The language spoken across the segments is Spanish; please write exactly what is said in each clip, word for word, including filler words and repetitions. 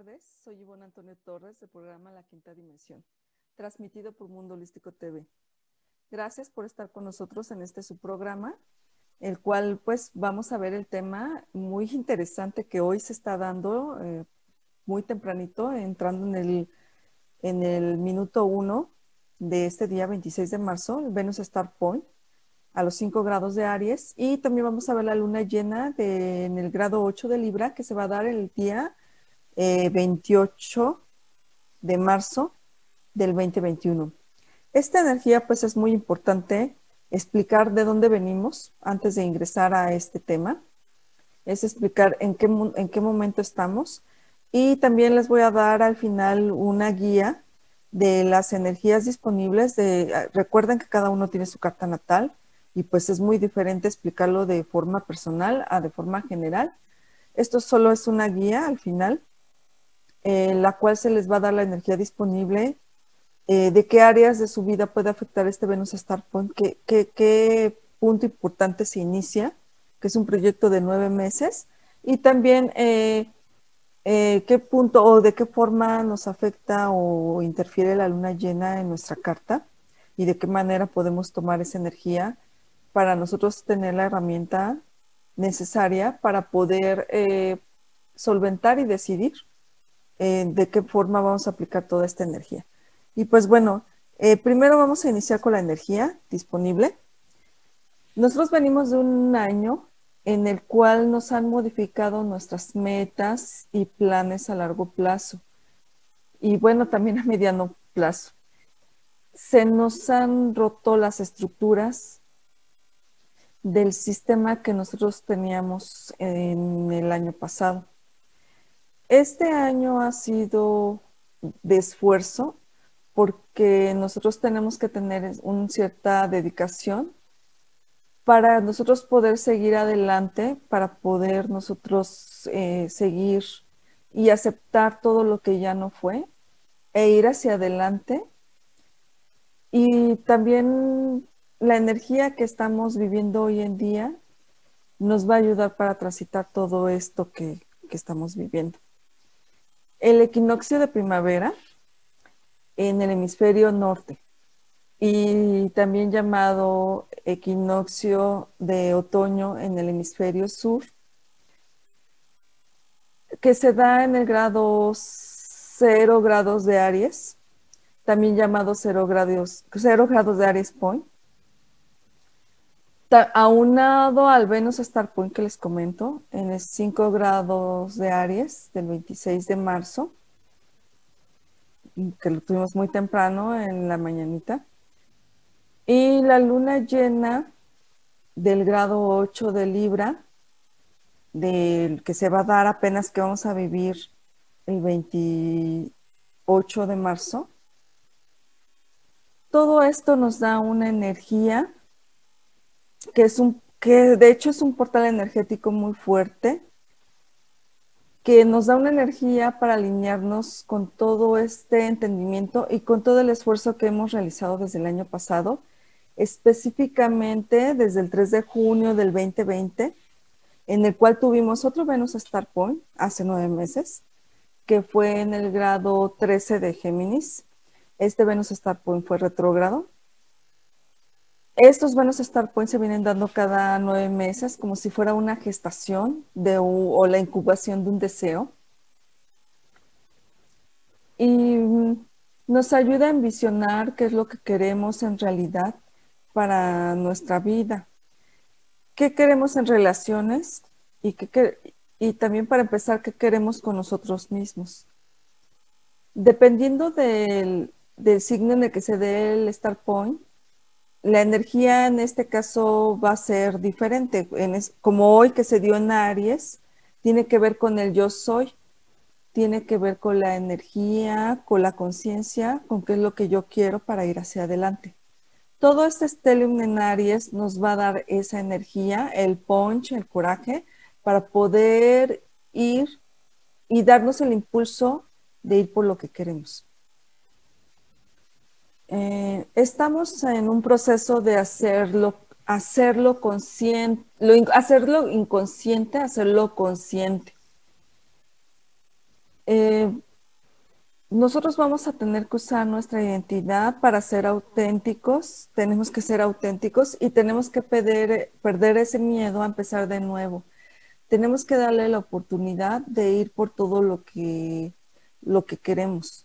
tardes, soy Ivonne Antonio Torres del programa La Quinta Dimensión, transmitido por Mundo Holístico T V. Gracias por estar con nosotros en este su programa, el cual pues vamos a ver el tema muy interesante que hoy se está dando eh, muy tempranito, entrando en el, en el minuto uno de este día veintiséis de marzo, el Venus Star Point, a los cinco grados de Aries, y también vamos a ver la luna llena de, en el grado ocho de Libra, que se va a dar el día eh, veintiocho de marzo del veinte veintiuno. Esta energía pues es muy importante explicar de dónde venimos antes de ingresar a este tema, es explicar en qué, en qué momento estamos, y también les voy a dar al final una guía de las energías disponibles. De, recuerden que cada uno tiene su carta natal y pues es muy diferente explicarlo de forma personal a de forma general. Esto solo es una guía al final, eh, la cual se les va a dar la energía disponible, eh, de qué áreas de su vida puede afectar este Venus Star Point, qué, qué, qué punto importante se inicia, que es un proyecto de nueve meses, y también eh, eh, qué punto o de qué forma nos afecta o interfiere la luna llena en nuestra carta y de qué manera podemos tomar esa energía para nosotros tener la herramienta necesaria para poder eh, solventar y decidir eh, de qué forma vamos a aplicar toda esta energía. Y pues bueno, eh, primero vamos a iniciar con la energía disponible. Nosotros venimos de un año en el cual nos han modificado nuestras metas y planes a largo plazo. Y bueno, también a mediano plazo. Se nos han roto las estructuras del sistema que nosotros teníamos en el año pasado. Este año ha sido de esfuerzo porque nosotros tenemos que tener una cierta dedicación para nosotros poder seguir adelante, para poder nosotros eh, seguir y aceptar todo lo que ya no fue e ir hacia adelante. Y también la energía que estamos viviendo hoy en día nos va a ayudar para transitar todo esto que, que estamos viviendo. El equinoccio de primavera en el hemisferio norte y también llamado equinoccio de otoño en el hemisferio sur, que se da en el grado cero grados de Aries, también llamado cero grados, cero grados de Aries Point, aunado al Venus Star Point que les comento, en el cinco grados de Aries del veintiséis de marzo, que lo tuvimos muy temprano en la mañanita, y la luna llena del grado ocho de Libra, del que se va a dar apenas que vamos a vivir el veintiocho de marzo. Todo esto nos da una energía que es un, que de hecho es un portal energético muy fuerte, que nos da una energía para alinearnos con todo este entendimiento y con todo el esfuerzo que hemos realizado desde el año pasado, específicamente desde el tres de junio del veinte veinte, en el cual tuvimos otro Venus Star Point hace nueve meses, que fue en el grado trece de Géminis. Este Venus Star Point fue retrógrado. Estos Venus Star Point se vienen dando cada nueve meses como si fuera una gestación de, o la incubación de un deseo. Y nos ayuda a envisionar qué es lo que queremos en realidad para nuestra vida. ¿Qué queremos en relaciones? Y, qué, y también para empezar, ¿qué queremos con nosotros mismos? Dependiendo del, del signo en el que se dé el Star Point, la energía en este caso va a ser diferente. En es, como hoy que se dio en Aries, tiene que ver con el yo soy, tiene que ver con la energía, con la conciencia, con qué es lo que yo quiero para ir hacia adelante. Todo este stellium en Aries nos va a dar esa energía, el punch, el coraje, para poder ir y darnos el impulso de ir por lo que queremos. Eh, estamos en un proceso de hacerlo, hacerlo consciente, lo, hacerlo inconsciente, hacerlo consciente. Eh, nosotros vamos a tener que usar nuestra identidad para ser auténticos, tenemos que ser auténticos y tenemos que perder, perder ese miedo a empezar de nuevo. Tenemos que darle la oportunidad de ir por todo lo que, lo que queremos.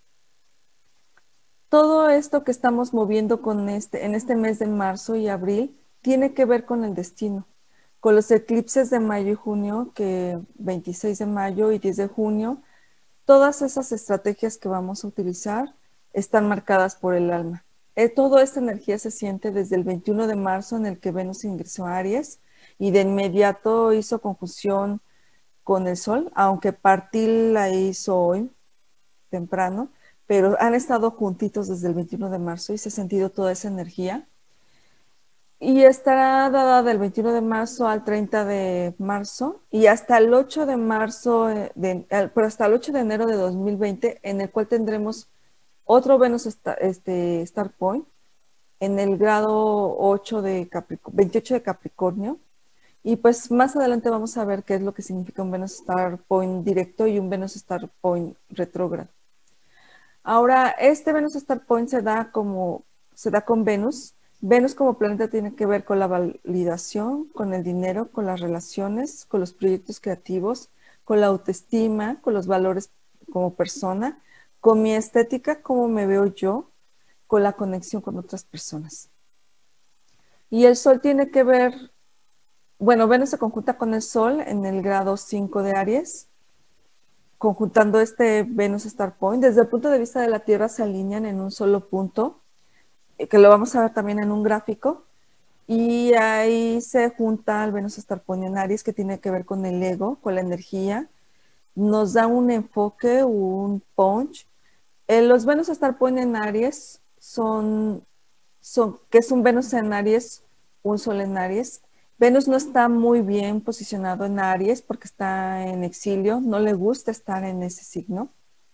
Todo esto que estamos moviendo con este, en este mes de marzo y abril tiene que ver con el destino, con los eclipses de mayo y junio, que veintiséis de mayo y diez de junio, todas esas estrategias que vamos a utilizar están marcadas por el alma. Eh, toda esta energía se siente desde el veintiuno de marzo en el que Venus ingresó a Aries y de inmediato hizo conjunción con el Sol, aunque partir la hizo hoy temprano, pero han estado juntitos desde el veintiuno de marzo y se ha sentido toda esa energía. Y estará dada del veintiuno de marzo al treinta de marzo y hasta el ocho de marzo, de, pero hasta el ocho de enero de dos mil veinte, en el cual tendremos otro Venus Star, este, Star Point en el grado ocho de Capricornio, veintiocho de Capricornio. Y pues más adelante vamos a ver qué es lo que significa un Venus Star Point directo y un Venus Star Point retrógrado. Ahora, este Venus Star Point se da como, se da con Venus. Venus como planeta tiene que ver con la validación, con el dinero, con las relaciones, con los proyectos creativos, con la autoestima, con los valores como persona, con mi estética, cómo me veo yo, con la conexión con otras personas. Y el Sol tiene que ver, bueno, Venus se conjunta con el Sol en el grado cinco de Aries, conjuntando este Venus Star Point. Desde el punto de vista de la Tierra se alinean en un solo punto, que lo vamos a ver también en un gráfico, y ahí se junta el Venus Star Point en Aries, que tiene que ver con el ego, con la energía, nos da un enfoque, un punch. Eh, los Venus Star Point en Aries son, son, que es un Venus en Aries, un Sol en Aries. Venus no está muy bien posicionado en Aries porque está en exilio, no le gusta estar en ese signo.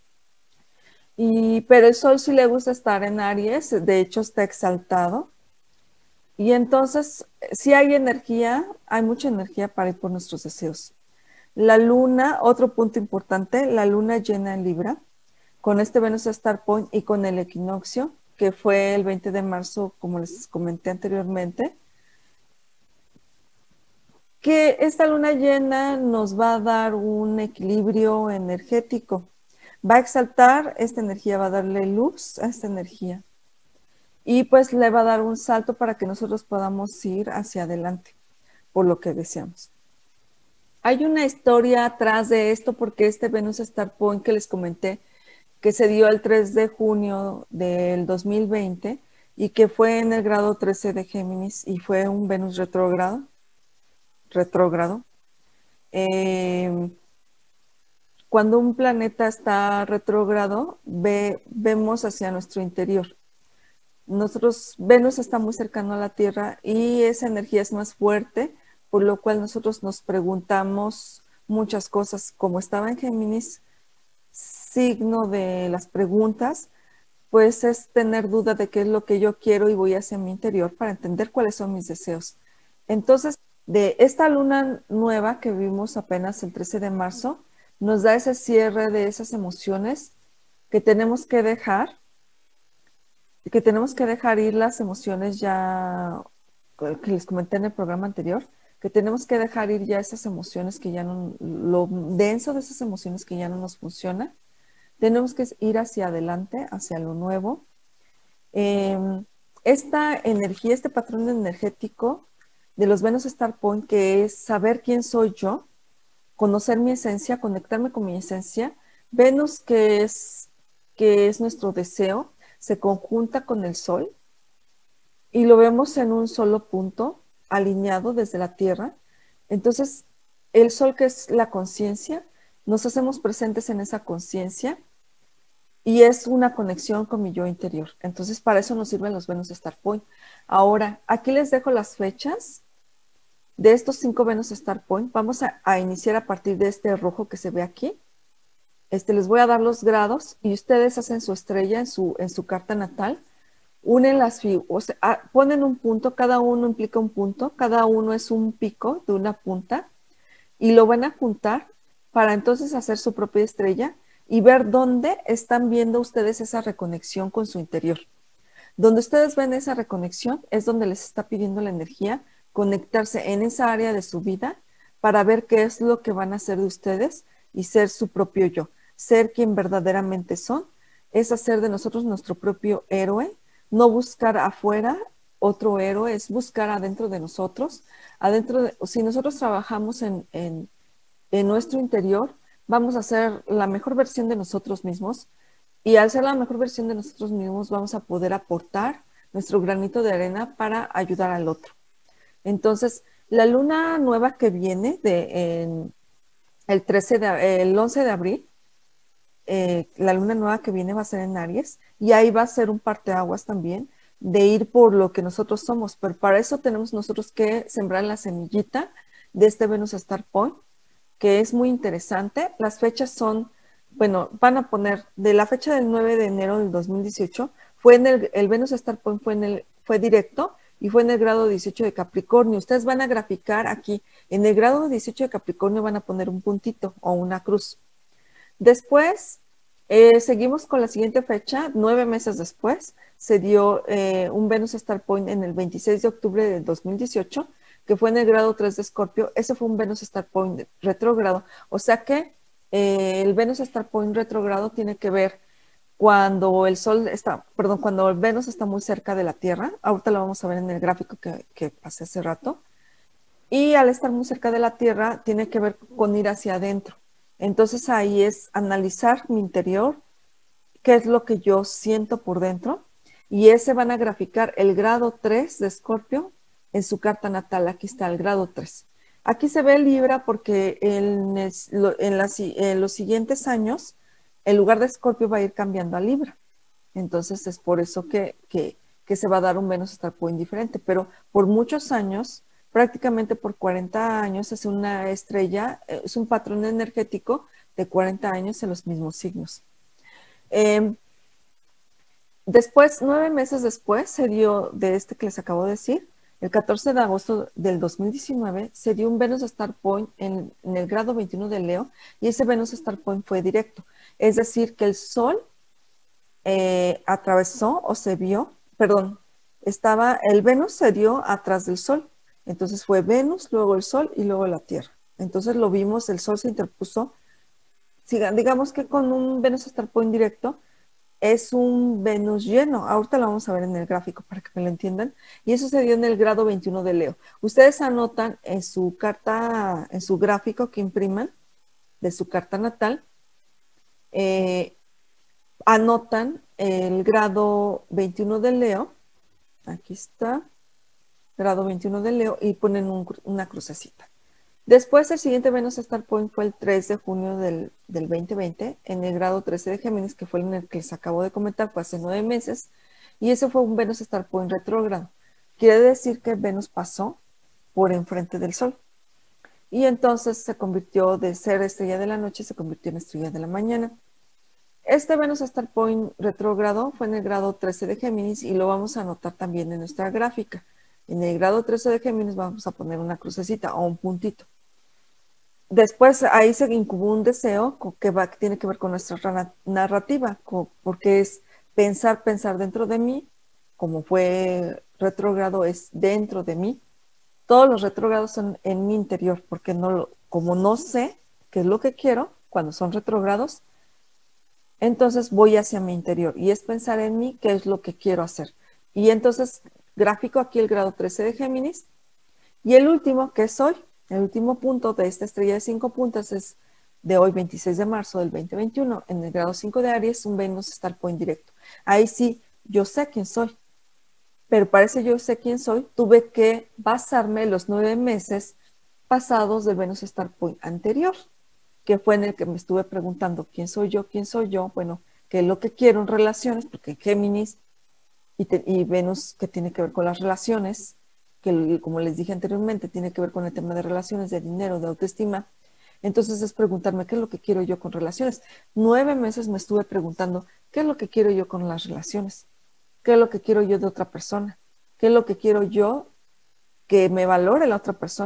Y, pero el Sol sí le gusta estar en Aries, de hecho está exaltado. Y entonces, si hay energía, hay mucha energía para ir por nuestros deseos. La luna, otro punto importante, la luna llena en Libra, con este Venus Star Point y con el equinoccio, que fue el veinte de marzo, como les comenté anteriormente, que esta luna llena nos va a dar un equilibrio energético. Va a exaltar esta energía, va a darle luz a esta energía. Y pues le va a dar un salto para que nosotros podamos ir hacia adelante por lo que deseamos. Hay una historia atrás de esto porque este Venus Star Point que les comenté, que se dio el tres de junio del dos mil veinte y que fue en el grado trece de Géminis y fue un Venus retrógrado, retrógrado. Eh, cuando un planeta está retrógrado, ve, vemos hacia nuestro interior. Nosotros, Venus está muy cercano a la Tierra y esa energía es más fuerte, por lo cual nosotros nos preguntamos muchas cosas. Como estaba en Géminis, signo de las preguntas, pues es tener duda de qué es lo que yo quiero y voy hacia mi interior para entender cuáles son mis deseos. Entonces, de esta luna nueva que vimos apenas el trece de marzo, nos da ese cierre de esas emociones que tenemos que dejar, que tenemos que dejar ir las emociones ya, que les comenté en el programa anterior, que tenemos que dejar ir ya esas emociones que ya no, lo denso de esas emociones que ya no nos funciona. Tenemos que ir hacia adelante, hacia lo nuevo. Eh, esta energía, este patrón energético de los Venus Star Point, que es saber quién soy yo, conocer mi esencia, conectarme con mi esencia. Venus, que es, que es nuestro deseo, se conjunta con el Sol y lo vemos en un solo punto, alineado desde la Tierra. Entonces, el Sol, que es la conciencia, nos hacemos presentes en esa conciencia y es una conexión con mi yo interior. Entonces, para eso nos sirven los Venus Star Point. Ahora, aquí les dejo las fechas de estos cinco Venus Star Point. Vamos a, a iniciar a partir de este rojo que se ve aquí. Este, les voy a dar los grados y ustedes hacen su estrella en su, en su carta natal. Unen las figuras, o sea, ponen un punto, cada uno implica un punto, cada uno es un pico de una punta y lo van a juntar para entonces hacer su propia estrella y ver dónde están viendo ustedes esa reconexión con su interior. Donde ustedes ven esa reconexión es donde les está pidiendo la energía conectarse en esa área de su vida para ver qué es lo que van a hacer de ustedes y ser su propio yo. Ser quien verdaderamente son es hacer de nosotros nuestro propio héroe, no buscar afuera otro héroe, es buscar adentro de nosotros. Adentro de, si nosotros trabajamos en, en, en nuestro interior, vamos a ser la mejor versión de nosotros mismos. Y al ser la mejor versión de nosotros mismos, vamos a poder aportar nuestro granito de arena para ayudar al otro. Entonces, la luna nueva que viene de, en, el, trece de, el once de abril, eh, la luna nueva que viene va a ser en Aries y ahí va a ser un parteaguas también de ir por lo que nosotros somos. Pero para eso tenemos nosotros que sembrar la semillita de este Venus Star Point, que es muy interesante. Las fechas son... Bueno, van a poner de la fecha del nueve de enero del dos mil dieciocho, fue en el, el Venus Star Point fue, en el, fue directo y fue en el grado dieciocho de Capricornio. Ustedes van a graficar aquí, en el grado dieciocho de Capricornio van a poner un puntito o una cruz. Después, eh, seguimos con la siguiente fecha, nueve meses después, se dio eh, un Venus Star Point en el veintiséis de octubre del dos mil dieciocho, que fue en el grado tres de Escorpio. Ese fue un Venus Star Point retrógrado, o sea que Eh, el Venus Star Point retrógrado tiene que ver cuando el Sol está, perdón, cuando el Venus está muy cerca de la Tierra. Ahorita lo vamos a ver en el gráfico que, que pasé hace rato. Y al estar muy cerca de la Tierra, tiene que ver con ir hacia adentro. Entonces ahí es analizar mi interior, qué es lo que yo siento por dentro. Y ese van a graficar el grado tres de Escorpio en su carta natal. Aquí está el grado tres. Aquí se ve Libra porque en, el, en, las, en los siguientes años el lugar de Escorpio va a ir cambiando a Libra. Entonces es por eso que, que, que se va a dar un Venus Star Point diferente. Pero por muchos años, prácticamente por cuarenta años, es una estrella, es un patrón energético de cuarenta años en los mismos signos. Eh, después, nueve meses después, se dio de este que les acabo de decir, el catorce de agosto del dos mil diecinueve se dio un Venus Star Point en, en el grado veintiuno de Leo y ese Venus Star Point fue directo. Es decir, que el Sol eh, atravesó o se vio, perdón, estaba, el Venus se dio atrás del Sol. Entonces fue Venus, luego el Sol y luego la Tierra. Entonces lo vimos, el Sol se interpuso. Digamos que con un Venus Star Point directo, es un Venus lleno. Ahorita lo vamos a ver en el gráfico para que me lo entiendan. Y eso se dio en el grado veintiuno de Leo. Ustedes anotan en su carta, en su gráfico que impriman de su carta natal, eh, anotan el grado veintiuno de Leo. Aquí está, grado veintiuno de Leo y ponen un, una crucecita. Después, el siguiente Venus Star Point fue el tres de junio del, del veinte veinte, en el grado trece de Géminis, que fue en el que les acabo de comentar, fue hace nueve meses, y ese fue un Venus Star Point retrógrado. Quiere decir que Venus pasó por enfrente del Sol. Y entonces se convirtió de ser estrella de la noche, se convirtió en estrella de la mañana. Este Venus Star Point retrógrado fue en el grado trece de Géminis y lo vamos a anotar también en nuestra gráfica. En el grado trece de Géminis vamos a poner una crucecita o un puntito. Después ahí se incubó un deseo que, va, que tiene que ver con nuestra narrativa, porque es pensar, pensar dentro de mí, como fue retrógrado, es dentro de mí. Todos los retrógrados son en mi interior, porque no, como no sé qué es lo que quiero cuando son retrógrados, entonces voy hacia mi interior y es pensar en mí qué es lo que quiero hacer. Y entonces gráfico aquí el grado trece de Géminis y el último que soy. El último punto de esta estrella de cinco puntas es de hoy, veintiséis de marzo del veinte veintiuno, en el grado cinco de Aries, un Venus Star Point directo. Ahí sí, yo sé quién soy, pero para ese yo sé quién soy, tuve que basarme los nueve meses pasados del Venus Star Point anterior, que fue en el que me estuve preguntando quién soy yo, quién soy yo, bueno, qué es lo que quiero en relaciones, porque Géminis y, te, y Venus que tiene que ver con las relaciones, que como les dije anteriormente, tiene que ver con el tema de relaciones, de dinero, de autoestima. Entonces es preguntarme qué es lo que quiero yo con relaciones. Nueve meses me estuve preguntando qué es lo que quiero yo con las relaciones, qué es lo que quiero yo de otra persona, qué es lo que quiero yo que me valore la otra persona,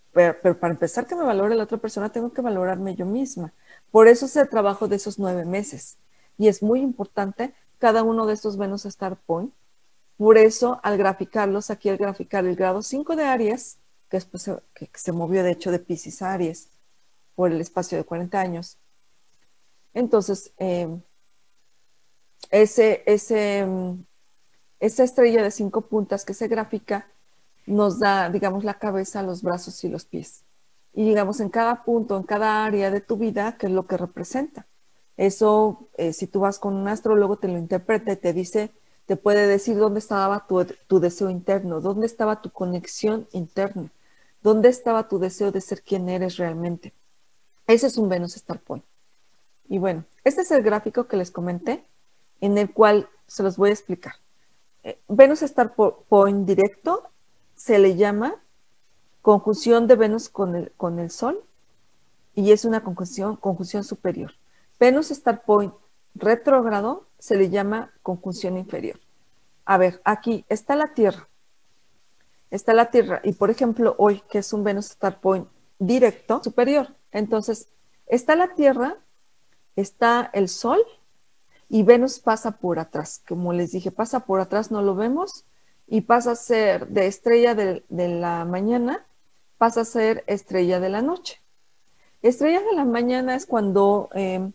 pero, pero para empezar que me valore la otra persona, tengo que valorarme yo misma. Por eso es el trabajo de esos nueve meses. Y es muy importante cada uno de estos Venus Star Point. Por eso, al graficarlos, aquí al graficar el grado cinco de Aries, que después se, que se movió de hecho de Piscis a Aries por el espacio de cuarenta años. Entonces, eh, ese, ese, esa estrella de cinco puntas que se grafica nos da, digamos, la cabeza, los brazos y los pies. Y digamos, en cada punto, en cada área de tu vida, qué es lo que representa. Eso, eh, si tú vas con un astrólogo, te lo interpreta y te dice, te puede decir dónde estaba tu, tu deseo interno, dónde estaba tu conexión interna, dónde estaba tu deseo de ser quien eres realmente. Ese es un Venus Star Point. Y bueno, este es el gráfico que les comenté, en el cual se los voy a explicar. Eh, Venus Star Point directo se le llama conjunción de Venus con el, con el Sol y es una conjunción, conjunción superior. Venus Star Point retrógrado se le llama conjunción inferior. A ver, aquí está la Tierra. Está la Tierra y por ejemplo hoy que es un Venus Star Point directo superior. Entonces está la Tierra, está el Sol y Venus pasa por atrás. Como les dije, pasa por atrás, no lo vemos y pasa a ser de estrella de, de la mañana, pasa a ser estrella de la noche. Estrella de la mañana es cuando, eh,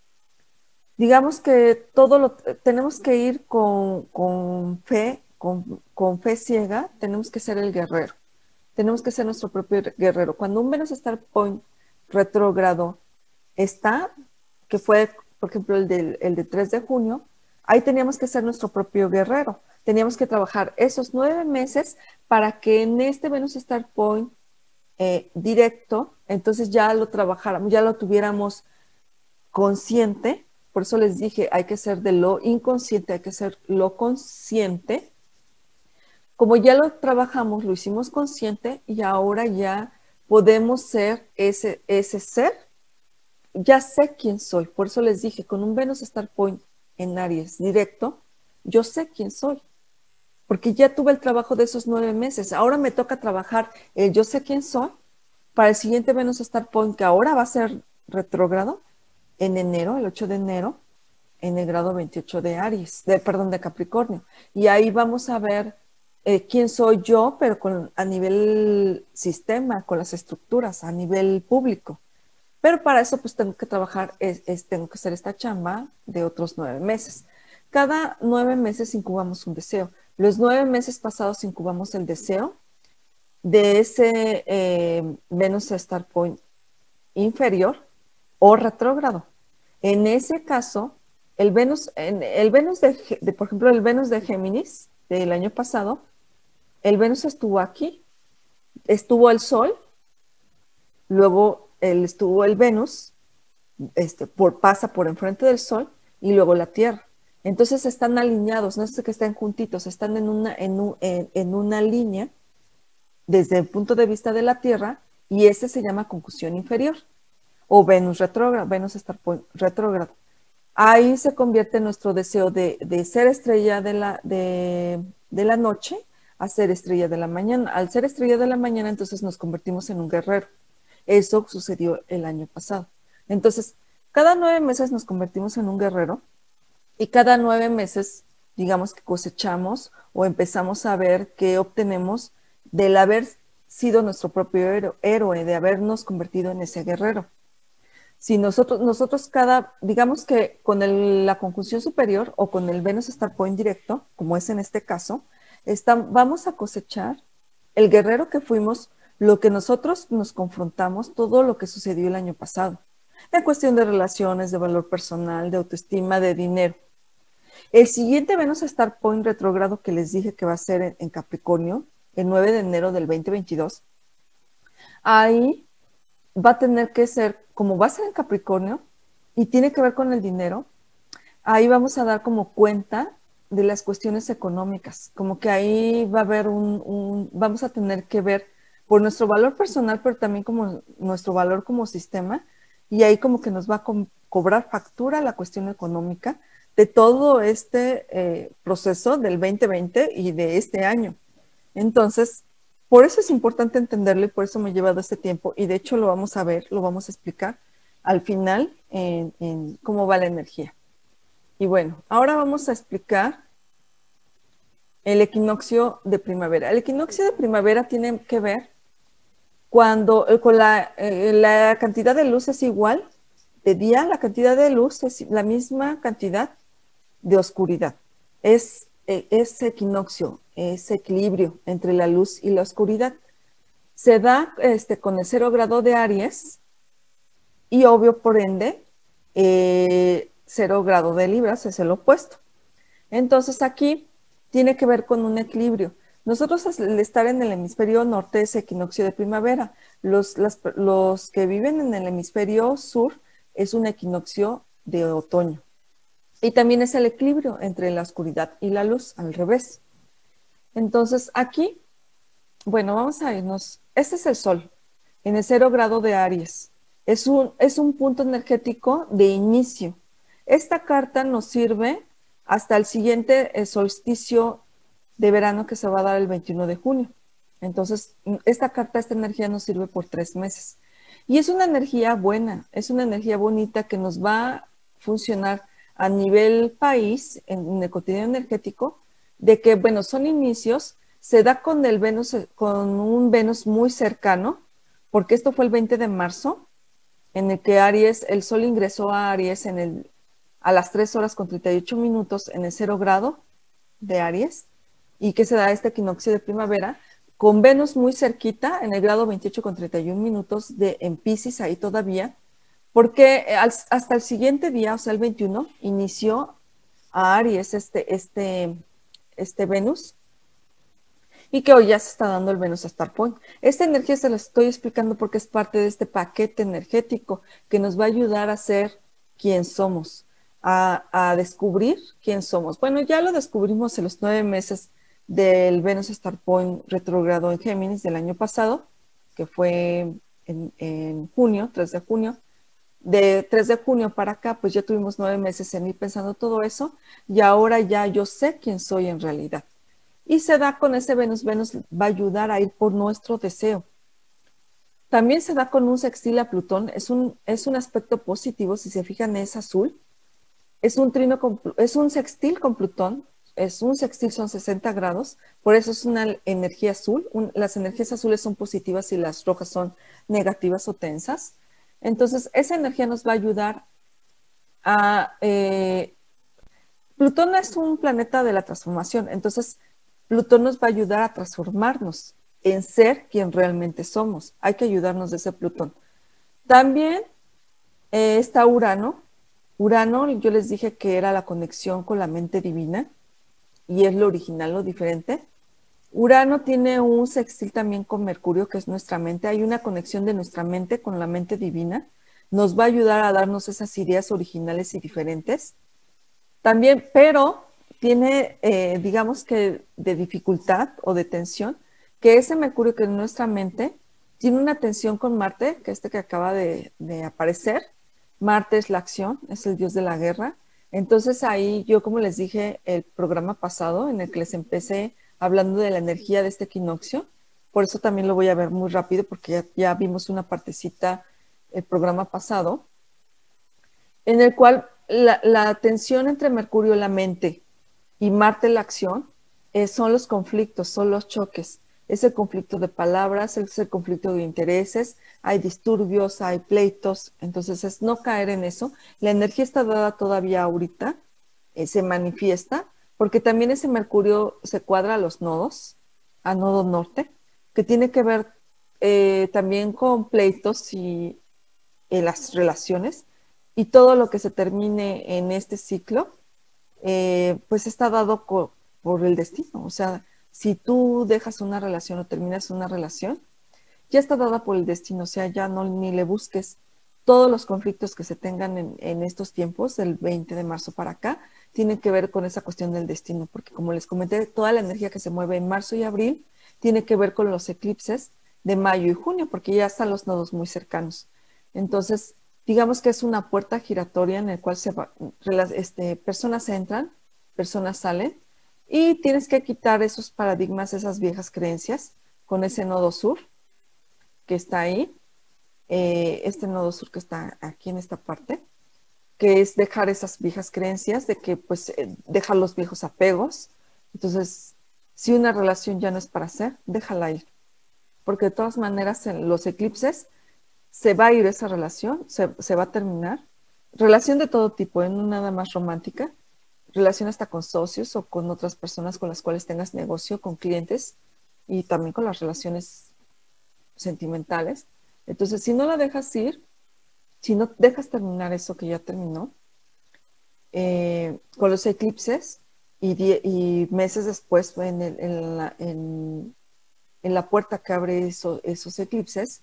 digamos que todo lo tenemos que ir con, con fe, con, con fe ciega, tenemos que ser el guerrero, tenemos que ser nuestro propio guerrero. Cuando un Venus Star Point retrógrado está, que fue, por ejemplo, el del el de tres de junio, ahí teníamos que ser nuestro propio guerrero. Teníamos que trabajar esos nueve meses para que en este Venus Star Point eh, directo, entonces ya lo trabajáramos, ya lo tuviéramos consciente. Por eso les dije, hay que ser de lo inconsciente, hay que ser lo consciente. Como ya lo trabajamos, lo hicimos consciente y ahora ya podemos ser ese, ese ser. Ya sé quién soy. Por eso les dije, con un Venus Star Point en Aries directo, yo sé quién soy. Porque ya tuve el trabajo de esos nueve meses. Ahora me toca trabajar el yo sé quién soy para el siguiente Venus Star Point, que ahora va a ser retrógrado en enero, el ocho de enero, en el grado veintiocho de Aries, de, perdón, de Capricornio. Y ahí vamos a ver eh, quién soy yo, pero con, a nivel sistema, con las estructuras, a nivel público. Pero para eso pues tengo que trabajar, es, es, tengo que hacer esta chamba de otros nueve meses. Cada nueve meses incubamos un deseo. Los nueve meses pasados incubamos el deseo de ese eh, Venus Star Point inferior o retrógrado. En ese caso, el Venus, en, el Venus de, de, por ejemplo, el Venus de Géminis del año pasado, el Venus estuvo aquí, estuvo el Sol, luego el, estuvo el Venus, este, por, pasa por enfrente del Sol y luego la Tierra. Entonces están alineados, no es que estén juntitos, están en una, en, un, en, en una línea desde el punto de vista de la Tierra y ese se llama conjunción inferior o Venus retrógrado, Venus Star Point retrógrado. Ahí se convierte nuestro deseo de, de ser estrella de la, de, de la noche a ser estrella de la mañana. Al ser estrella de la mañana, entonces nos convertimos en un guerrero. Eso sucedió el año pasado. Entonces, cada nueve meses nos convertimos en un guerrero y cada nueve meses, digamos que cosechamos o empezamos a ver qué obtenemos del haber sido nuestro propio héroe, de habernos convertido en ese guerrero. Si nosotros, nosotros cada, digamos que con el, la conjunción superior o con el Venus Star Point directo, como es en este caso, está, vamos a cosechar el guerrero que fuimos, lo que nosotros nos confrontamos, todo lo que sucedió el año pasado, en cuestión de relaciones, de valor personal, de autoestima, de dinero. El siguiente Venus Star Point retrógrado que les dije que va a ser en, en Capricornio, el nueve de enero del veinte veintidós, ahí va a tener que ser, como va a ser en Capricornio y tiene que ver con el dinero, ahí vamos a dar como cuenta de las cuestiones económicas, como que ahí va a haber un, un vamos a tener que ver por nuestro valor personal, pero también como nuestro valor como sistema, y ahí como que nos va a co cobrar factura la cuestión económica de todo este eh, proceso del veinte veinte y de este año. Entonces, Por eso es importante entenderlo y por eso me he llevado este tiempo. Y de hecho lo vamos a ver, lo vamos a explicar al final en, en cómo va la energía. Y bueno, ahora vamos a explicar el equinoccio de primavera. El equinoccio de primavera tiene que ver cuando con la, eh, la cantidad de luz es igual de día, la cantidad de luz es la misma cantidad de oscuridad. Es, eh, es equinoccio, es equilibrio entre la luz y la oscuridad. Se da este, con el cero grado de Aries y obvio por ende eh, cero grado de Libras es el opuesto. Entonces aquí tiene que ver con un equilibrio. Nosotros al estar en el hemisferio norte es equinoccio de primavera. Los, las, los que viven en el hemisferio sur es un equinoccio de otoño. Y también es el equilibrio entre la oscuridad y la luz, al revés. Entonces aquí, bueno, vamos a irnos. Este es el Sol, en el cero grado de Aries. Es un, es un punto energético de inicio. Esta carta nos sirve hasta el siguiente el solsticio de verano que se va a dar el veintiuno de junio. Entonces, esta carta, esta energía nos sirve por tres meses. Y es una energía buena, es una energía bonita que nos va a funcionar a nivel país, en el cotidiano energético, de que, bueno, son inicios, se da con el Venus, con un Venus muy cercano, porque esto fue el veinte de marzo, en el que Aries, el Sol ingresó a Aries en el, a las tres horas con treinta y ocho minutos en el cero grado de Aries, y que se da este equinoccio de primavera, con Venus muy cerquita, en el grado veintiocho con treinta y uno minutos de, en Piscis, ahí todavía, porque hasta el siguiente día, o sea, el veintiuno, inició a Aries este, este, este Venus, y que hoy ya se está dando el Venus Star Point. Esta energía se la estoy explicando porque es parte de este paquete energético que nos va a ayudar a ser quien somos, a, a descubrir quién somos. Bueno, ya lo descubrimos en los nueve meses del Venus Star Point retrogrado en Géminis del año pasado, que fue en, en junio, tres de junio. De tres de junio para acá, pues ya tuvimos nueve meses en ir pensando todo eso y ahora ya yo sé quién soy en realidad. Y se da con ese Venus. Venus va a ayudar a ir por nuestro deseo. También se da con un sextil a Plutón. Es un, es un aspecto positivo, si se fijan es azul. Es un, trino con, es un sextil con Plutón. Es un sextil, son sesenta grados. Por eso es una energía azul. Un, las energías azules son positivas y las rojas son negativas o tensas. Entonces, esa energía nos va a ayudar a... Eh, Plutón es un planeta de la transformación. Entonces, Plutón nos va a ayudar a transformarnos en ser quien realmente somos. Hay que ayudarnos de ese Plutón. También eh, está Urano. Urano, yo les dije que era la conexión con la mente divina y es lo original, lo diferente. Urano tiene un sextil también con Mercurio, que es nuestra mente. Hay una conexión de nuestra mente con la mente divina. Nos va a ayudar a darnos esas ideas originales y diferentes. También, pero tiene, eh, digamos que de dificultad o de tensión, que ese Mercurio que es nuestra mente tiene una tensión con Marte, que este que acaba de, de aparecer. Marte es la acción, es el dios de la guerra. Entonces ahí yo, como les dije el programa pasado, en el que les empecé hablando de la energía de este equinoccio, por eso también lo voy a ver muy rápido, porque ya, ya vimos una partecita el programa pasado, en el cual la, la tensión entre Mercurio, la mente, y Marte, la acción, eh, son los conflictos, son los choques. Es el conflicto de palabras, es el conflicto de intereses, hay disturbios, hay pleitos, entonces es no caer en eso. La energía está dada todavía ahorita, eh, se manifiesta, porque también ese Mercurio se cuadra a los nodos, a nodo norte, que tiene que ver eh, también con pleitos y eh, las relaciones, y todo lo que se termine en este ciclo, eh, pues está dado por, por el destino. O sea, si tú dejas una relación o terminas una relación, ya está dada por el destino. O sea, ya no ni le busques. Todos los conflictos que se tengan en, en estos tiempos, del veinte de marzo para acá, tienen que ver con esa cuestión del destino, porque como les comenté, toda la energía que se mueve en marzo y abril tiene que ver con los eclipses de mayo y junio, porque ya están los nodos muy cercanos. Entonces, digamos que es una puerta giratoria en la cual se va, este, personas entran, personas salen, y tienes que quitar esos paradigmas, esas viejas creencias, con ese nodo sur que está ahí, eh, este nodo sur que está aquí en esta parte, que es dejar esas viejas creencias de que pues eh, dejar los viejos apegos. Entonces, si una relación ya no es para hacer, déjala ir, porque de todas maneras en los eclipses se va a ir esa relación, se, se va a terminar. Relación de todo tipo, ¿eh? No nada más romántica, relación hasta con socios o con otras personas con las cuales tengas negocio, con clientes y también con las relaciones sentimentales. Entonces, si no la dejas ir, si no dejas terminar eso que ya terminó, eh, con los eclipses y, y meses después en, el, en, la, en, en, la, puerta que abre eso, esos eclipses,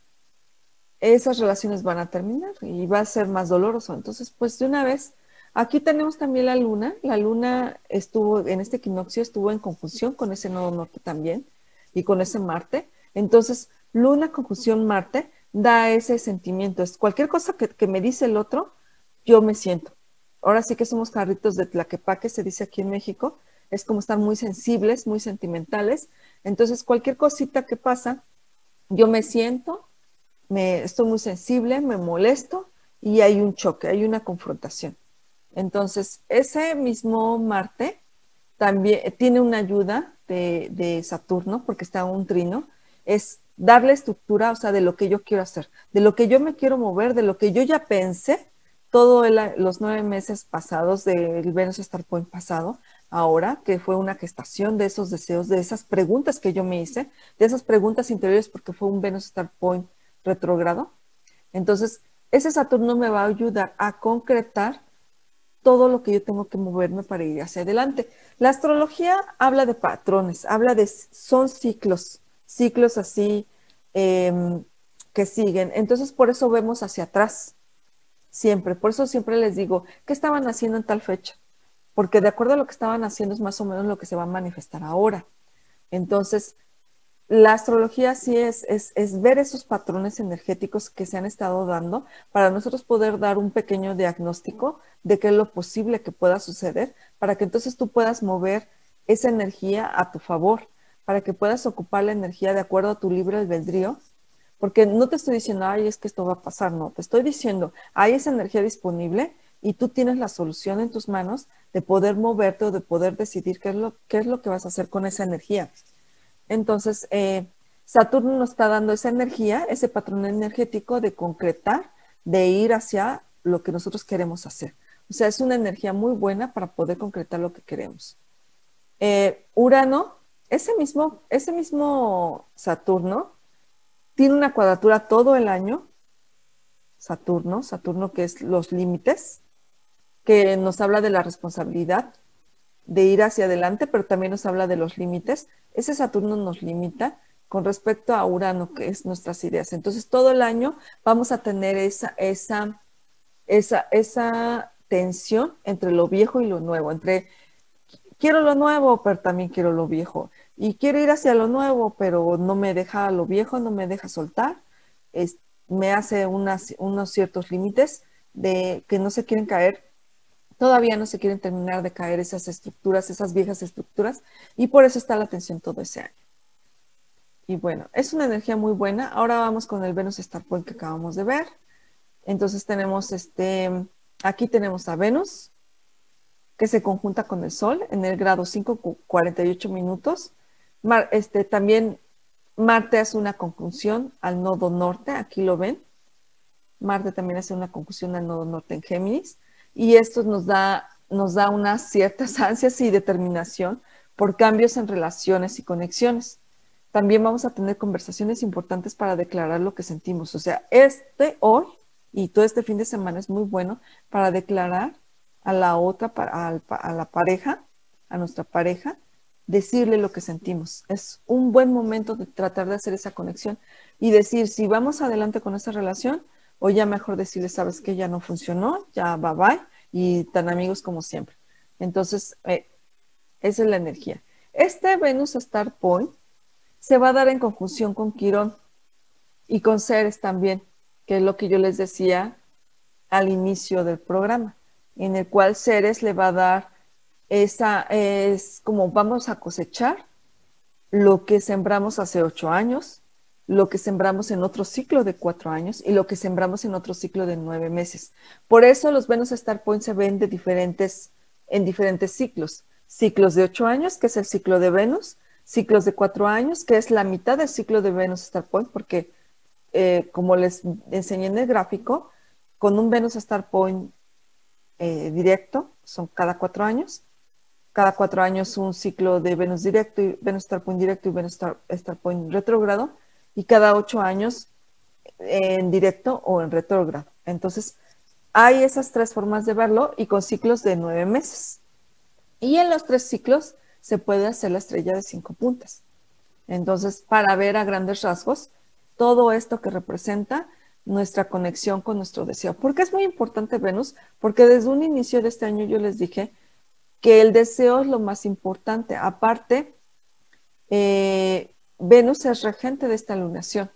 esas relaciones van a terminar y va a ser más doloroso. Entonces, pues de una vez, aquí tenemos también la luna. La luna estuvo, en este equinoccio, estuvo en conjunción con ese nodo norte también y con ese Marte. Entonces, luna conjunción Marte da ese sentimiento. Es cualquier cosa que, que me dice el otro, yo me siento. Ahora sí que somos carritos de Tlaquepaque, se dice aquí en México. Es como estar muy sensibles, muy sentimentales. Entonces, cualquier cosita que pasa, yo me siento, me, estoy muy sensible, me molesto y hay un choque, hay una confrontación. Entonces, ese mismo Marte también tiene una ayuda de, de Saturno, porque está un trino, es darle estructura, o sea, de lo que yo quiero hacer, de lo que yo me quiero mover, de lo que yo ya pensé, todos los nueve meses pasados del Venus Star Point pasado, ahora que fue una gestación de esos deseos, de esas preguntas que yo me hice, de esas preguntas interiores, porque fue un Venus Star Point retrógrado. Entonces, ese Saturno me va a ayudar a concretar todo lo que yo tengo que moverme para ir hacia adelante. La astrología habla de patrones, habla de, son ciclos, ciclos así eh, que siguen. Entonces, por eso vemos hacia atrás, siempre. Por eso siempre les digo, ¿qué estaban haciendo en tal fecha? Porque de acuerdo a lo que estaban haciendo es más o menos lo que se va a manifestar ahora. Entonces, la astrología sí es, es, es ver esos patrones energéticos que se han estado dando para nosotros poder dar un pequeño diagnóstico de qué es lo posible que pueda suceder, para que entonces tú puedas mover esa energía a tu favor, para que puedas ocupar la energía de acuerdo a tu libre albedrío, porque no te estoy diciendo, ay, es que esto va a pasar, no, te estoy diciendo, hay esa energía disponible y tú tienes la solución en tus manos de poder moverte o de poder decidir qué es lo, qué es lo que vas a hacer con esa energía. Entonces, eh, Saturno nos está dando esa energía, ese patrón energético de concretar, de ir hacia lo que nosotros queremos hacer. O sea, es una energía muy buena para poder concretar lo que queremos. Eh, Urano, ese mismo, ese mismo Saturno, tiene una cuadratura todo el año. Saturno, Saturno que es los límites, que nos habla de la responsabilidad, de ir hacia adelante, pero también nos habla de los límites. Ese Saturno nos limita con respecto a Urano, que es nuestras ideas. Entonces, todo el año vamos a tener esa, esa, esa, esa tensión entre lo viejo y lo nuevo, entre quiero lo nuevo, pero también quiero lo viejo. Y quiero ir hacia lo nuevo, pero no me deja lo viejo, no me deja soltar. Es, me hace unas, unos ciertos límites de que no se quieren caer. Todavía no se quieren terminar de caer esas estructuras, esas viejas estructuras, y por eso está la tensión todo ese año. Y bueno, es una energía muy buena. Ahora vamos con el Venus Star Point que acabamos de ver. Entonces tenemos este, aquí tenemos a Venus, que se conjunta con el Sol en el grado cinco, cuarenta y ocho minutos. Mar, este, también Marte hace una conjunción al nodo norte, aquí lo ven. Marte también hace una conjunción al nodo norte en Géminis. Y esto nos da, nos da unas ciertas ansias y determinación por cambios en relaciones y conexiones. También vamos a tener conversaciones importantes para declarar lo que sentimos. O sea, este hoy y todo este fin de semana es muy bueno para declarar a la otra, a, a la pareja, a nuestra pareja, decirle lo que sentimos. Es un buen momento de tratar de hacer esa conexión y decir si vamos adelante con esa relación o ya mejor decirle, sabes que ya no funcionó, ya bye bye y tan amigos como siempre. Entonces, eh, esa es la energía. Este Venus Star Point se va a dar en conjunción con Quirón y con Ceres también, que es lo que yo les decía al inicio del programa, en el cual Ceres le va a dar esa, es como vamos a cosechar lo que sembramos hace ocho años, lo que sembramos en otro ciclo de cuatro años y lo que sembramos en otro ciclo de nueve meses. Por eso los Venus Star Point se ven de diferentes, en diferentes ciclos. Ciclos de ocho años, que es el ciclo de Venus, ciclos de cuatro años, que es la mitad del ciclo de Venus Star Point, porque eh, como les enseñé en el gráfico, con un Venus Star Point eh, directo, son cada cuatro años, cada cuatro años un ciclo de Venus directo, y Venus Star Point directo y Venus Star, Star Point retrógrado, y cada ocho años en directo o en retrógrado. Entonces, hay esas tres formas de verlo y con ciclos de nueve meses. Y en los tres ciclos se puede hacer la estrella de cinco puntas. Entonces, para ver a grandes rasgos todo esto que representa nuestra conexión con nuestro deseo. ¿Por qué es muy importante Venus? Porque desde un inicio de este año yo les dije que el deseo es lo más importante. Aparte, eh, Venus es regente de esta lunación,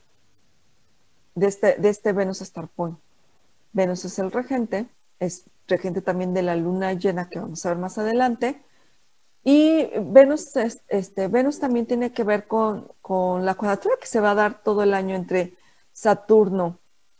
de este, de este Venus Star Point. Venus es el regente, es regente también de la luna llena que vamos a ver más adelante. Y Venus, este, Venus también tiene que ver con, con la cuadratura que se va a dar todo el año entre Saturno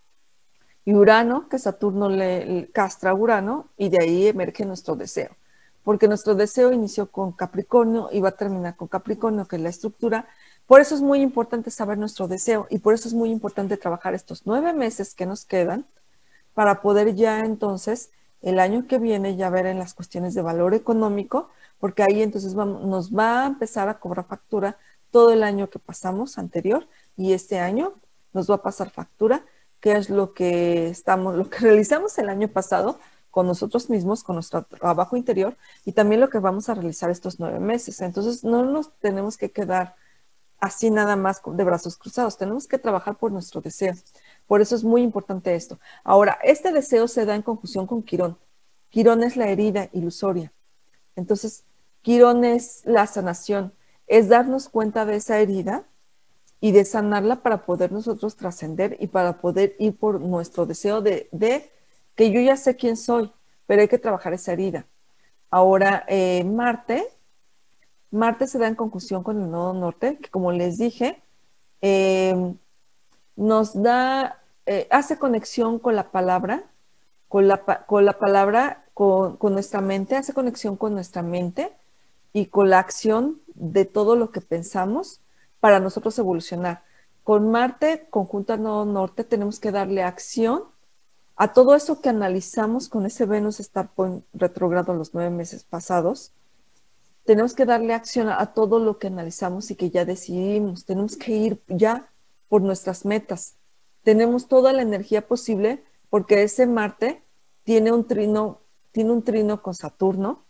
y Urano, que Saturno le, le castra a Urano, y de ahí emerge nuestro deseo. Porque nuestro deseo inició con Capricornio y va a terminar con Capricornio, que es la estructura. Por eso es muy importante saber nuestro deseo y por eso es muy importante trabajar estos nueve meses que nos quedan para poder ya entonces el año que viene ya ver en las cuestiones de valor económico, porque ahí entonces vamos, nos va a empezar a cobrar factura todo el año que pasamos anterior y este año nos va a pasar factura, que es lo que estamos, lo que realizamos el año pasado con nosotros mismos, con nuestro trabajo interior y también lo que vamos a realizar estos nueve meses. Entonces no nos tenemos que quedar así nada más de brazos cruzados, tenemos que trabajar por nuestro deseo. Por eso es muy importante esto. Ahora, este deseo se da en conjunción con Quirón. Quirón es la herida ilusoria. Entonces, Quirón es la sanación, es darnos cuenta de esa herida y de sanarla para poder nosotros trascender y para poder ir por nuestro deseo de, de que yo ya sé quién soy, pero hay que trabajar esa herida. Ahora, eh, Marte, Marte se da en conjunción con el nodo norte, que como les dije, eh, nos da, eh, hace conexión con la palabra, con la, con la palabra, con, con nuestra mente, hace conexión con nuestra mente y con la acción de todo lo que pensamos para nosotros evolucionar. Con Marte, conjunto al nodo norte, tenemos que darle acción a todo eso que analizamos con ese Venus Star Point retrógrado los nueve meses pasados. Tenemos que darle acción a, a todo lo que analizamos y que ya decidimos. Tenemos que ir ya por nuestras metas. Tenemos toda la energía posible porque ese Marte tiene un trino, tiene un trino con Saturno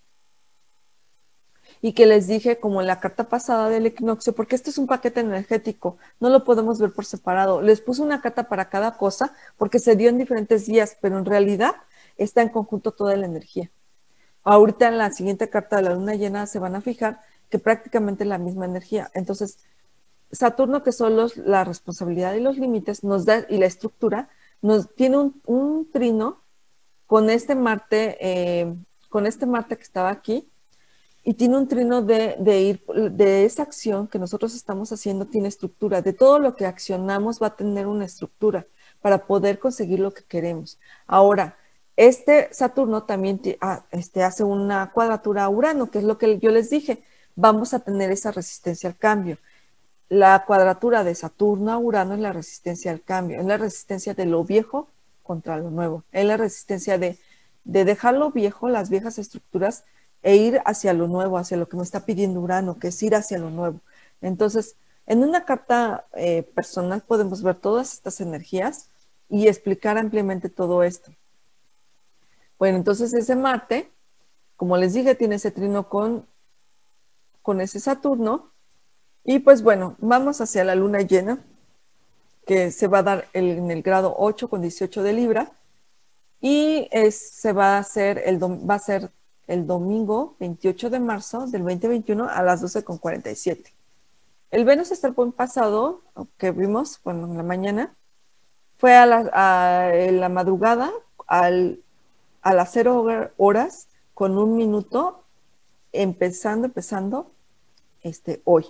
y que les dije como en la carta pasada del equinoccio, porque este es un paquete energético, no lo podemos ver por separado. Les puse una carta para cada cosa porque se dio en diferentes días, pero en realidad está en conjunto toda la energía. Ahorita en la siguiente carta de la luna llena se van a fijar que prácticamente es la misma energía. Entonces, Saturno, que son los, la responsabilidad y los límites, nos da, y la estructura, nos tiene un, un trino con este Marte, eh, con este Marte que estaba aquí, y tiene un trino de, de ir, de esa acción que nosotros estamos haciendo, tiene estructura. De todo lo que accionamos va a tener una estructura para poder conseguir lo que queremos. Ahora, este Saturno también ah, este, hace una cuadratura a Urano, que es lo que yo les dije, vamos a tener esa resistencia al cambio. La cuadratura de Saturno a Urano es la resistencia al cambio, es la resistencia de lo viejo contra lo nuevo, es la resistencia de, de dejar lo viejo, las viejas estructuras, e ir hacia lo nuevo, hacia lo que me está pidiendo Urano, que es ir hacia lo nuevo. Entonces, en una carta eh, personal podemos ver todas estas energías y explicar ampliamente todo esto. Bueno, entonces ese Marte, como les dije, tiene ese trino con, con ese Saturno. Y pues bueno, vamos hacia la luna llena, que se va a dar el, en el grado ocho con dieciocho de Libra. Y es, se va a hacer el, va a ser el domingo veintiocho de marzo del veinte veintiuno a las doce con cuarenta y siete. El Venus Star Point pasado, que vimos, bueno, en la mañana, fue a la, a la madrugada al, a las cero horas con un minuto, empezando, empezando este, hoy.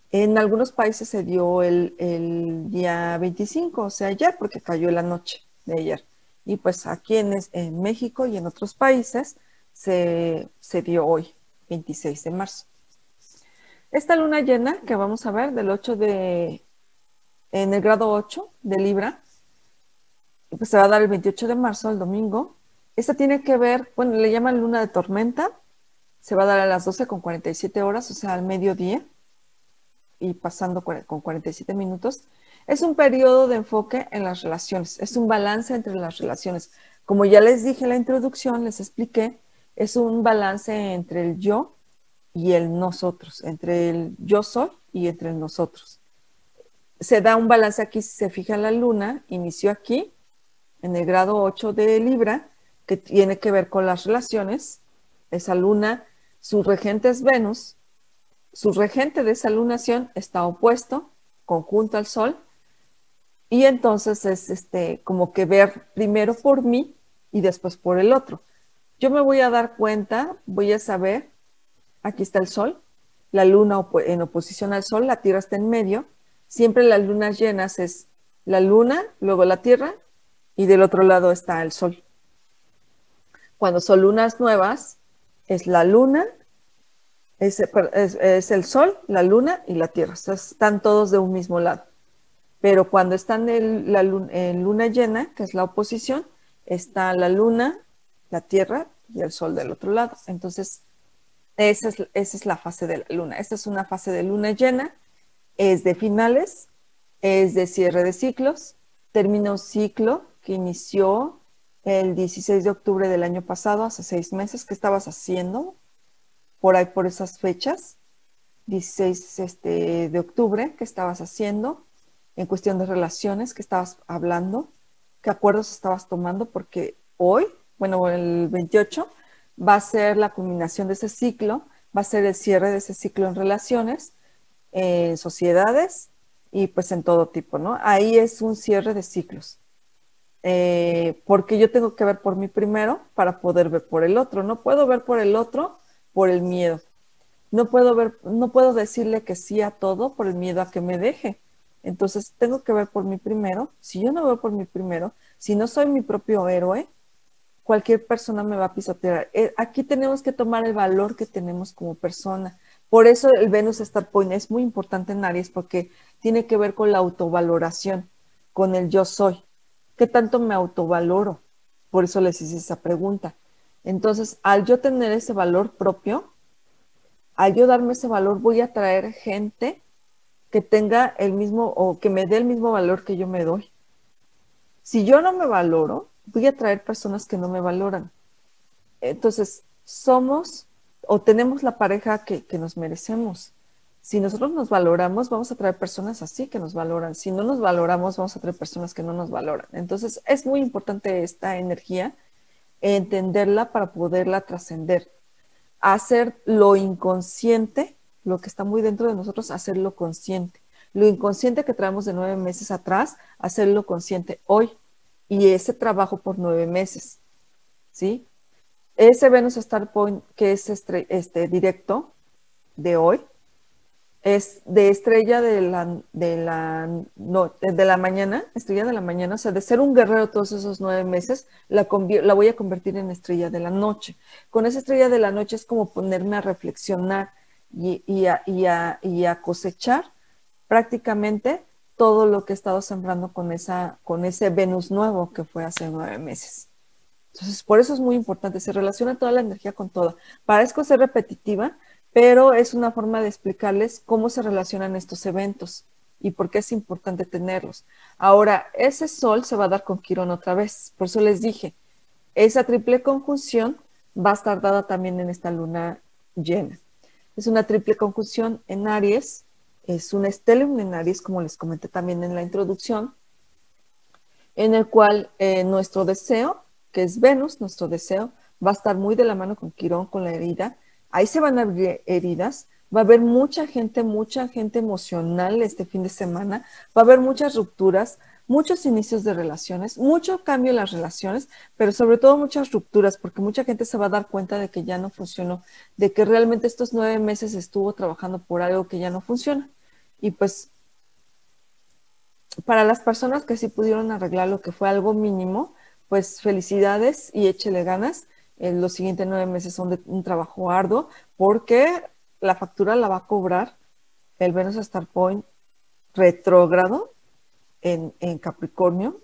En algunos países se dio el, el día veinticinco, o sea, ayer, porque cayó la noche de ayer. Y pues aquí en, en México y en otros países se, se dio hoy, veintiséis de marzo. Esta luna llena que vamos a ver del ocho de, en el grado ocho de Libra, pues se va a dar el veintiocho de marzo, el domingo. Esta tiene que ver, bueno, le llaman luna de tormenta, se va a dar a las doce con cuarenta y siete horas, o sea, al mediodía, y pasando con cuarenta y siete minutos. Es un periodo de enfoque en las relaciones, es un balance entre las relaciones. Como ya les dije en la introducción, les expliqué, es un balance entre el yo y el nosotros, entre el yo soy y entre el nosotros. Se da un balance aquí, si se fija la luna, inició aquí, en el grado ocho de Libra, que tiene que ver con las relaciones. Esa luna, su regente es Venus, su regente de esa lunación está opuesto, conjunto al Sol, y entonces es este, como que ver primero por mí y después por el otro. Yo me voy a dar cuenta, voy a saber, aquí está el Sol, la luna op en oposición al Sol, la Tierra está en medio, siempre las lunas llenas es la luna, luego la Tierra, y del otro lado está el Sol. Cuando son lunas nuevas, es la luna, es, es, es el Sol, la luna y la Tierra. O sea, están todos de un mismo lado. Pero cuando están en, la luna, en luna llena, que es la oposición, está la luna, la Tierra y el Sol del otro lado. Entonces, esa es, esa es la fase de la luna. Esta es una fase de luna llena, es de finales, es de cierre de ciclos, termina un ciclo que inició el dieciséis de octubre del año pasado, hace seis meses. ¿Qué estabas haciendo por ahí, por esas fechas? dieciséis este, de octubre, ¿qué estabas haciendo? En cuestión de relaciones, ¿qué estabas hablando? ¿Qué acuerdos estabas tomando? Porque hoy, bueno, el veintiocho, va a ser la culminación de ese ciclo, va a ser el cierre de ese ciclo en relaciones, en sociedades y pues en todo tipo, ¿no? Ahí es un cierre de ciclos. Eh, porque yo tengo que ver por mí primero para poder ver por el otro. No puedo ver por el otro por el miedo. No puedo ver, no puedo decirle que sí a todo por el miedo a que me deje. Entonces tengo que ver por mí primero. Si yo no veo por mí primero, si no soy mi propio héroe, cualquier persona me va a pisotear. Eh, aquí tenemos que tomar el valor que tenemos como persona. Por eso el Venus Star Point es muy importante en Aries, porque tiene que ver con la autovaloración, con el yo soy. ¿Qué tanto me autovaloro? Por eso les hice esa pregunta. Entonces, al yo tener ese valor propio, al yo darme ese valor, voy a traer gente que tenga el mismo o que me dé el mismo valor que yo me doy. Si yo no me valoro, voy a traer personas que no me valoran. Entonces, somos o tenemos la pareja que, que nos merecemos. Si nosotros nos valoramos, vamos a traer personas así que nos valoran. Si no nos valoramos, vamos a traer personas que no nos valoran. Entonces, es muy importante esta energía, entenderla para poderla trascender. Hacer lo inconsciente, lo que está muy dentro de nosotros, hacerlo consciente. Lo inconsciente que traemos de nueve meses atrás, hacerlo consciente hoy. Y ese trabajo por nueve meses, ¿sí? Ese Venus Star Point que es este, este directo de hoy, es de estrella de la, de, la, no, de la mañana, estrella de la mañana, o sea, de ser un guerrero todos esos nueve meses, la, la voy a convertir en estrella de la noche. Con esa estrella de la noche es como ponerme a reflexionar y, y, a, y, a, y a cosechar prácticamente todo lo que he estado sembrando con, esa, con ese Venus nuevo que fue hace nueve meses. Entonces, por eso es muy importante, se relaciona toda la energía con toda. Parezco ser repetitiva, pero es una forma de explicarles cómo se relacionan estos eventos y por qué es importante tenerlos. Ahora, ese sol se va a dar con Quirón otra vez, por eso les dije, esa triple conjunción va a estar dada también en esta luna llena. Es una triple conjunción en Aries, es un stellium en Aries, como les comenté también en la introducción, en el cual eh, nuestro deseo, que es Venus, nuestro deseo, va a estar muy de la mano con Quirón, con la herida. Ahí se van a abrir heridas, va a haber mucha gente, mucha gente emocional este fin de semana, va a haber muchas rupturas, muchos inicios de relaciones, mucho cambio en las relaciones, pero sobre todo muchas rupturas, porque mucha gente se va a dar cuenta de que ya no funcionó, de que realmente estos nueve meses estuvo trabajando por algo que ya no funciona. Y pues para las personas que sí pudieron arreglar lo que fue algo mínimo, pues felicidades y échele ganas. En los siguientes nueve meses son de un trabajo arduo porque la factura la va a cobrar el Venus Star Point retrógrado en, en Capricornio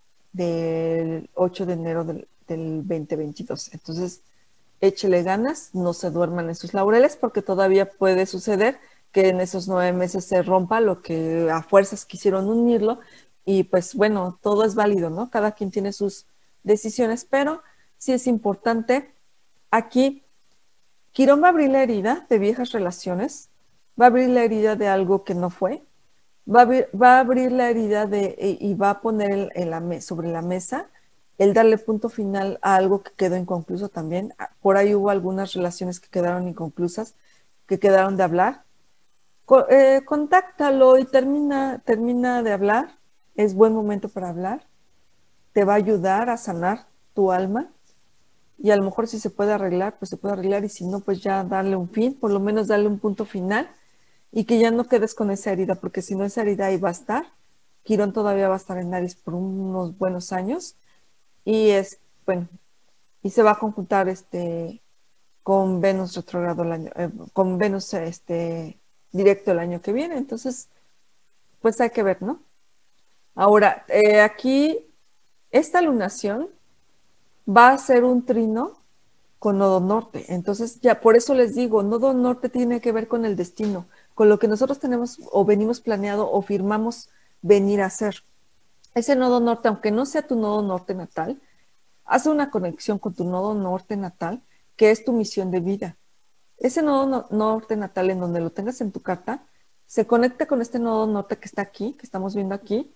del ocho de enero del, del veinte veintidós. Entonces, échele ganas, no se duerman en sus laureles porque todavía puede suceder que en esos nueve meses se rompa lo que a fuerzas quisieron unirlo y pues bueno, todo es válido, ¿no? Cada quien tiene sus decisiones, pero sí es importante aquí, Quirón va a abrir la herida de viejas relaciones, va a abrir la herida de algo que no fue, va a abrir, va a abrir la herida de, y va a poner en, en la, sobre la mesa el darle punto final a algo que quedó inconcluso también. Por ahí hubo algunas relaciones que quedaron inconclusas, que quedaron de hablar. Co eh, contáctalo y termina, termina de hablar. Es buen momento para hablar. Te va a ayudar a sanar tu alma. Y a lo mejor si se puede arreglar, pues se puede arreglar. Y si no, pues ya darle un fin, por lo menos darle un punto final. Y que ya no quedes con esa herida, porque si no, esa herida ahí va a estar. Quirón todavía va a estar en Aries por unos buenos años. Y es, bueno, y se va a conjuntar este con Venus retrogrado el año, eh, con Venus este directo el año que viene. Entonces, pues hay que ver, ¿no? Ahora, eh, aquí, esta lunación va a ser un trino con nodo norte. Entonces, ya por eso les digo, nodo norte tiene que ver con el destino, con lo que nosotros tenemos o venimos planeado o firmamos venir a hacer. Ese nodo norte, aunque no sea tu nodo norte natal, hace una conexión con tu nodo norte natal, que es tu misión de vida. Ese nodo no, norte natal, en donde lo tengas en tu carta, se conecta con este nodo norte que está aquí, que estamos viendo aquí,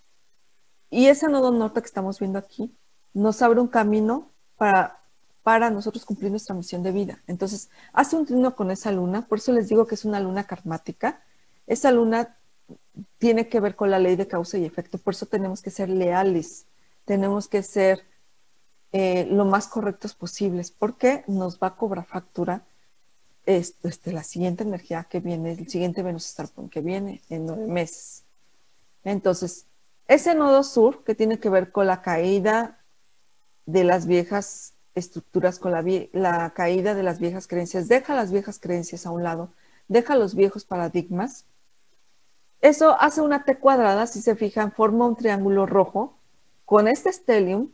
y ese nodo norte que estamos viendo aquí nos abre un camino para, para nosotros cumplir nuestra misión de vida. Entonces, hace un trino con esa luna, por eso les digo que es una luna karmática. Esa luna tiene que ver con la ley de causa y efecto, por eso tenemos que ser leales, tenemos que ser eh, lo más correctos posibles, porque nos va a cobrar factura este, este, la siguiente energía que viene, el siguiente Venus Star Point que viene en nueve meses. Entonces, ese nodo sur que tiene que ver con la caída de las viejas estructuras, con la, la caída de las viejas creencias, deja las viejas creencias a un lado, deja los viejos paradigmas. Eso hace una T cuadrada, si se fijan, forma un triángulo rojo. Con este stellium,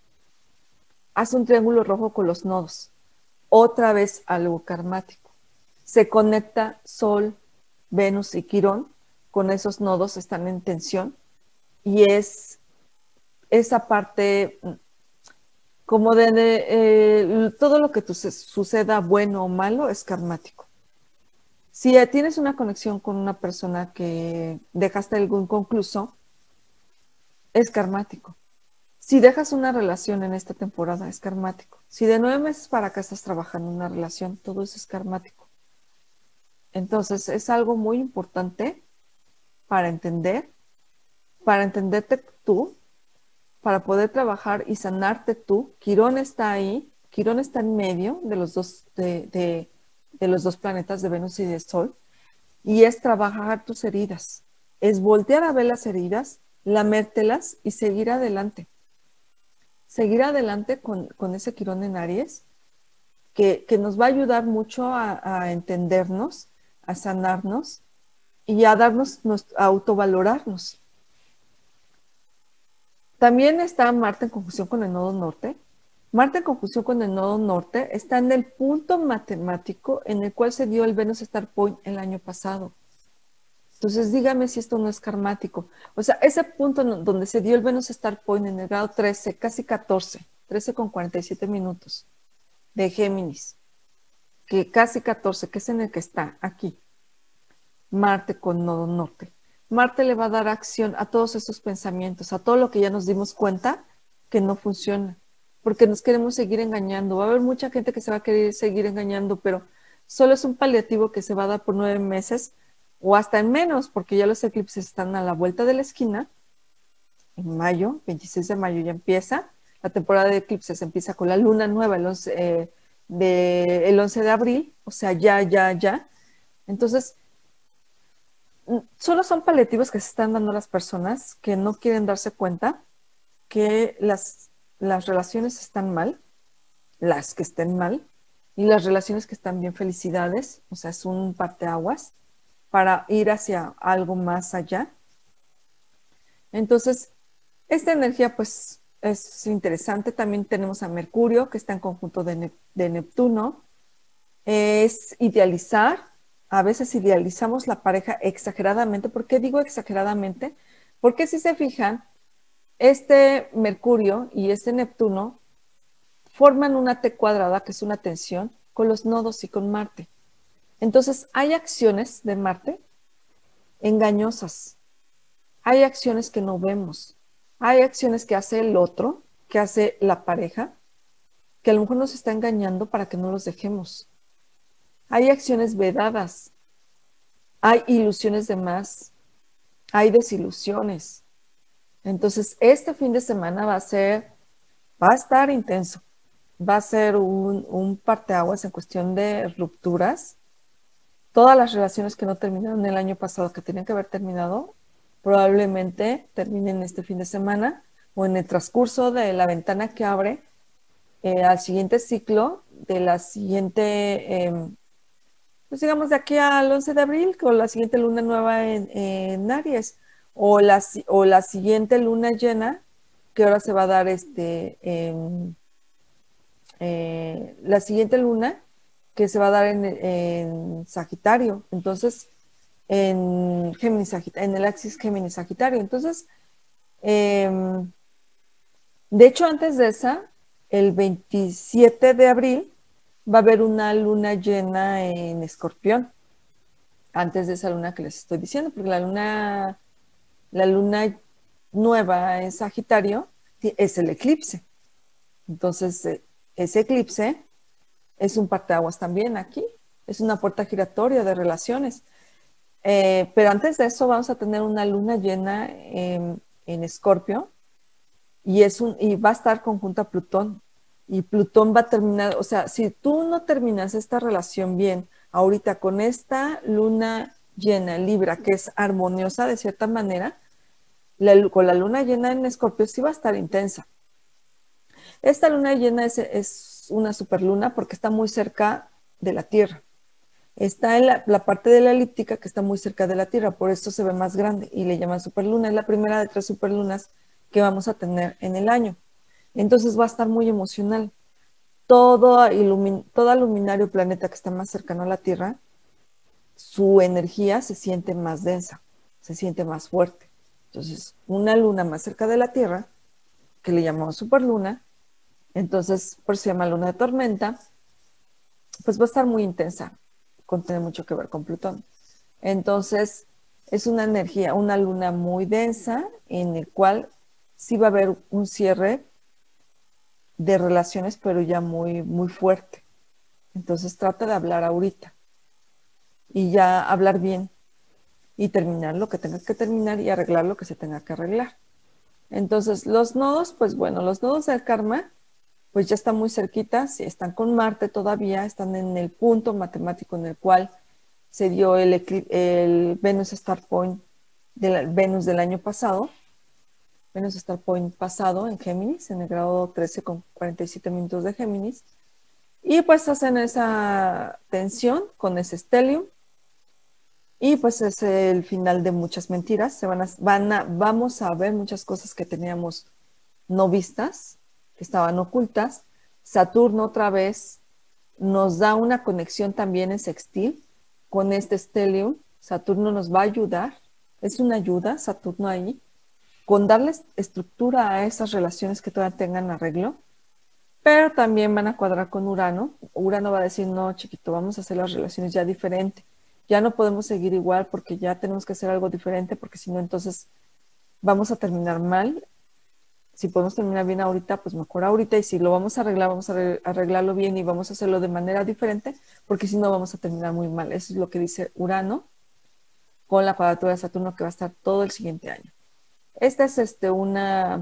hace un triángulo rojo con los nodos. Otra vez algo karmático. Se conecta Sol, Venus y Quirón. Con esos nodos están en tensión. Y es esa parte como de, de eh, todo lo que tu, suceda bueno o malo es karmático. Si tienes una conexión con una persona que dejaste algo inconcluso, es karmático. Si dejas una relación en esta temporada, es karmático. Si de nueve meses para acá estás trabajando en una relación, todo eso es karmático. Entonces, es algo muy importante para entender, para entenderte tú, para poder trabajar y sanarte tú. Quirón está ahí, Quirón está en medio de los dos, de, de, de los dos planetas de Venus y de Sol, y es trabajar tus heridas, es voltear a ver las heridas, lamértelas y seguir adelante. Seguir adelante con, con ese Quirón en Aries, que, que nos va a ayudar mucho a, a entendernos, a sanarnos y a darnos, a autovalorarnos. También está Marte en conjunción con el nodo norte. Marte en conjunción con el nodo norte está en el punto matemático en el cual se dio el Venus Star Point el año pasado. Entonces, dígame si esto no es karmático. O sea, ese punto donde se dio el Venus Star Point en el grado trece, casi catorce, trece con cuarenta y siete minutos de Géminis, que casi catorce, que es en el que está aquí, Marte con nodo norte. Marte le va a dar acción a todos esos pensamientos, a todo lo que ya nos dimos cuenta que no funciona, porque nos queremos seguir engañando. Va a haber mucha gente que se va a querer seguir engañando, pero solo es un paliativo que se va a dar por nueve meses o hasta en menos, porque ya los eclipses están a la vuelta de la esquina. En mayo, veintiséis de mayo ya empieza. La temporada de eclipses empieza con la luna nueva el once, eh, de, el once de abril, o sea, ya, ya, ya. Entonces, solo son paliativos que se están dando a las personas que no quieren darse cuenta que las, las relaciones están mal, las que estén mal, y las relaciones que están bien, felicidades, o sea, es un parteaguas para ir hacia algo más allá. Entonces, esta energía pues es interesante. También tenemos a Mercurio, que está en conjunto de, ne de Neptuno. Es idealizar, a veces idealizamos la pareja exageradamente. ¿Por qué digo exageradamente? Porque si se fijan, este Mercurio y este Neptuno forman una T cuadrada, que es una tensión, con los nodos y con Marte. Entonces, hay acciones de Marte engañosas. Hay acciones que no vemos. Hay acciones que hace el otro, que hace la pareja, que a lo mejor nos está engañando para que no los dejemos. Hay acciones vedadas. Hay ilusiones de más. Hay desilusiones. Entonces, este fin de semana va a ser, va a estar intenso. Va a ser un, un parteaguas en cuestión de rupturas. Todas las relaciones que no terminaron el año pasado, que tenían que haber terminado, probablemente terminen este fin de semana o en el transcurso de la ventana que abre eh, al siguiente ciclo de la siguiente, eh, pues digamos de aquí al once de abril, con la siguiente luna nueva en, en Aries, o la, o la siguiente luna llena, que ahora se va a dar este, eh, eh, la siguiente luna, que se va a dar en, en Sagitario. Entonces, en Géminis, en el axis Géminis Sagitario. Entonces, eh, de hecho, antes de esa, el veintisiete de abril, va a haber una luna llena en Escorpión. Antes de esa luna que les estoy diciendo, porque la luna, la luna nueva en Sagitario es el eclipse. Entonces, ese eclipse es un parteaguas también aquí. Es una puerta giratoria de relaciones. Eh, pero antes de eso vamos a tener una luna llena en, en Escorpio y, es un, y va a estar conjunta a Plutón. Y Plutón va a terminar, o sea, si tú no terminas esta relación bien, ahorita con esta luna llena en Libra, que es armoniosa de cierta manera, la, con la luna llena en Escorpio sí va a estar intensa. Esta luna llena es, es una superluna porque está muy cerca de la Tierra. Está en la, la parte de la elíptica que está muy cerca de la Tierra, por eso se ve más grande y le llaman superluna. Es la primera de tres superlunas que vamos a tener en el año. Entonces va a estar muy emocional. Todo, ilumin, todo luminario planeta que está más cercano a la Tierra, su energía se siente más densa, se siente más fuerte. Entonces, una luna más cerca de la Tierra, que le llamamos superluna, entonces por eso se llama luna de tormenta, pues va a estar muy intensa, con tener mucho que ver con Plutón. Entonces, es una energía, una luna muy densa, en el cual sí va a haber un cierre de relaciones, pero ya muy, muy fuerte. Entonces, trata de hablar ahorita y ya hablar bien y terminar lo que tengas que terminar y arreglar lo que se tenga que arreglar. Entonces, los nodos, pues bueno, los nodos del karma, pues ya están muy cerquitas, están con Marte todavía, están en el punto matemático en el cual se dio el, el Venus Star Point de la, Venus del año pasado, Venus Star Point pasado en Géminis, en el grado trece con cuarenta y siete minutos de Géminis, y pues hacen esa tensión con ese stellium, y pues es el final de muchas mentiras. Se van a, van a, vamos a ver muchas cosas que teníamos no vistas, que estaban ocultas. Saturno otra vez nos da una conexión también en sextil con este stellium. Saturno nos va a ayudar, es una ayuda, Saturno ahí, con darles estructura a esas relaciones que todavía tengan arreglo, pero también van a cuadrar con Urano. Urano va a decir, no, chiquito, vamos a hacer las relaciones ya diferente. Ya no podemos seguir igual porque ya tenemos que hacer algo diferente, porque si no, entonces vamos a terminar mal. Si podemos terminar bien ahorita, pues mejor ahorita, y si lo vamos a arreglar, vamos a arreglarlo bien y vamos a hacerlo de manera diferente, porque si no vamos a terminar muy mal. Eso es lo que dice Urano con la cuadratura de Saturno, que va a estar todo el siguiente año. Esta es este, una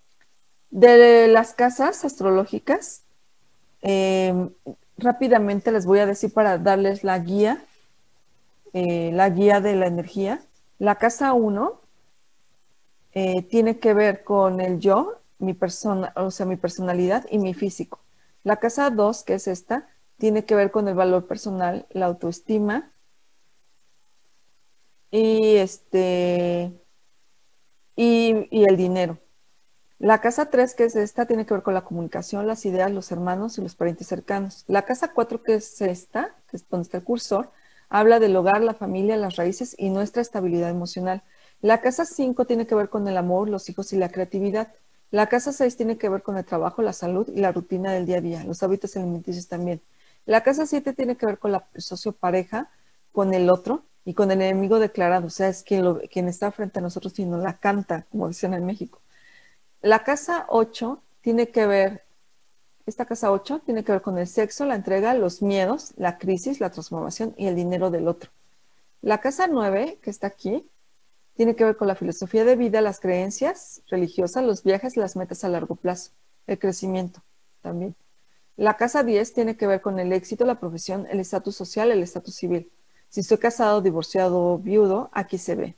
de las casas astrológicas. Eh, rápidamente les voy a decir para darles la guía, eh, la guía de la energía. La casa uno eh, tiene que ver con el yo, mi persona, o sea, mi personalidad y mi físico. La casa dos, que es esta, tiene que ver con el valor personal, la autoestima y este y, y el dinero. La casa tres, que es esta, tiene que ver con la comunicación, las ideas, los hermanos y los parientes cercanos. La casa cuatro, que es esta, que es donde está el cursor, habla del hogar, la familia, las raíces y nuestra estabilidad emocional. La casa cinco tiene que ver con el amor, los hijos y la creatividad. La casa seis tiene que ver con el trabajo, la salud y la rutina del día a día, los hábitos alimenticios también. La casa siete tiene que ver con la sociopareja, con el otro y con el enemigo declarado, o sea, es quien, lo, quien está frente a nosotros y nos la canta, como dicen en México. La casa ocho tiene que ver, esta casa ocho tiene que ver con el sexo, la entrega, los miedos, la crisis, la transformación y el dinero del otro. La casa nueve, que está aquí, tiene que ver con la filosofía de vida, las creencias religiosas, los viajes, las metas a largo plazo, el crecimiento también. La casa diez tiene que ver con el éxito, la profesión, el estatus social, el estatus civil. Si estoy casado, divorciado o viudo, aquí se ve.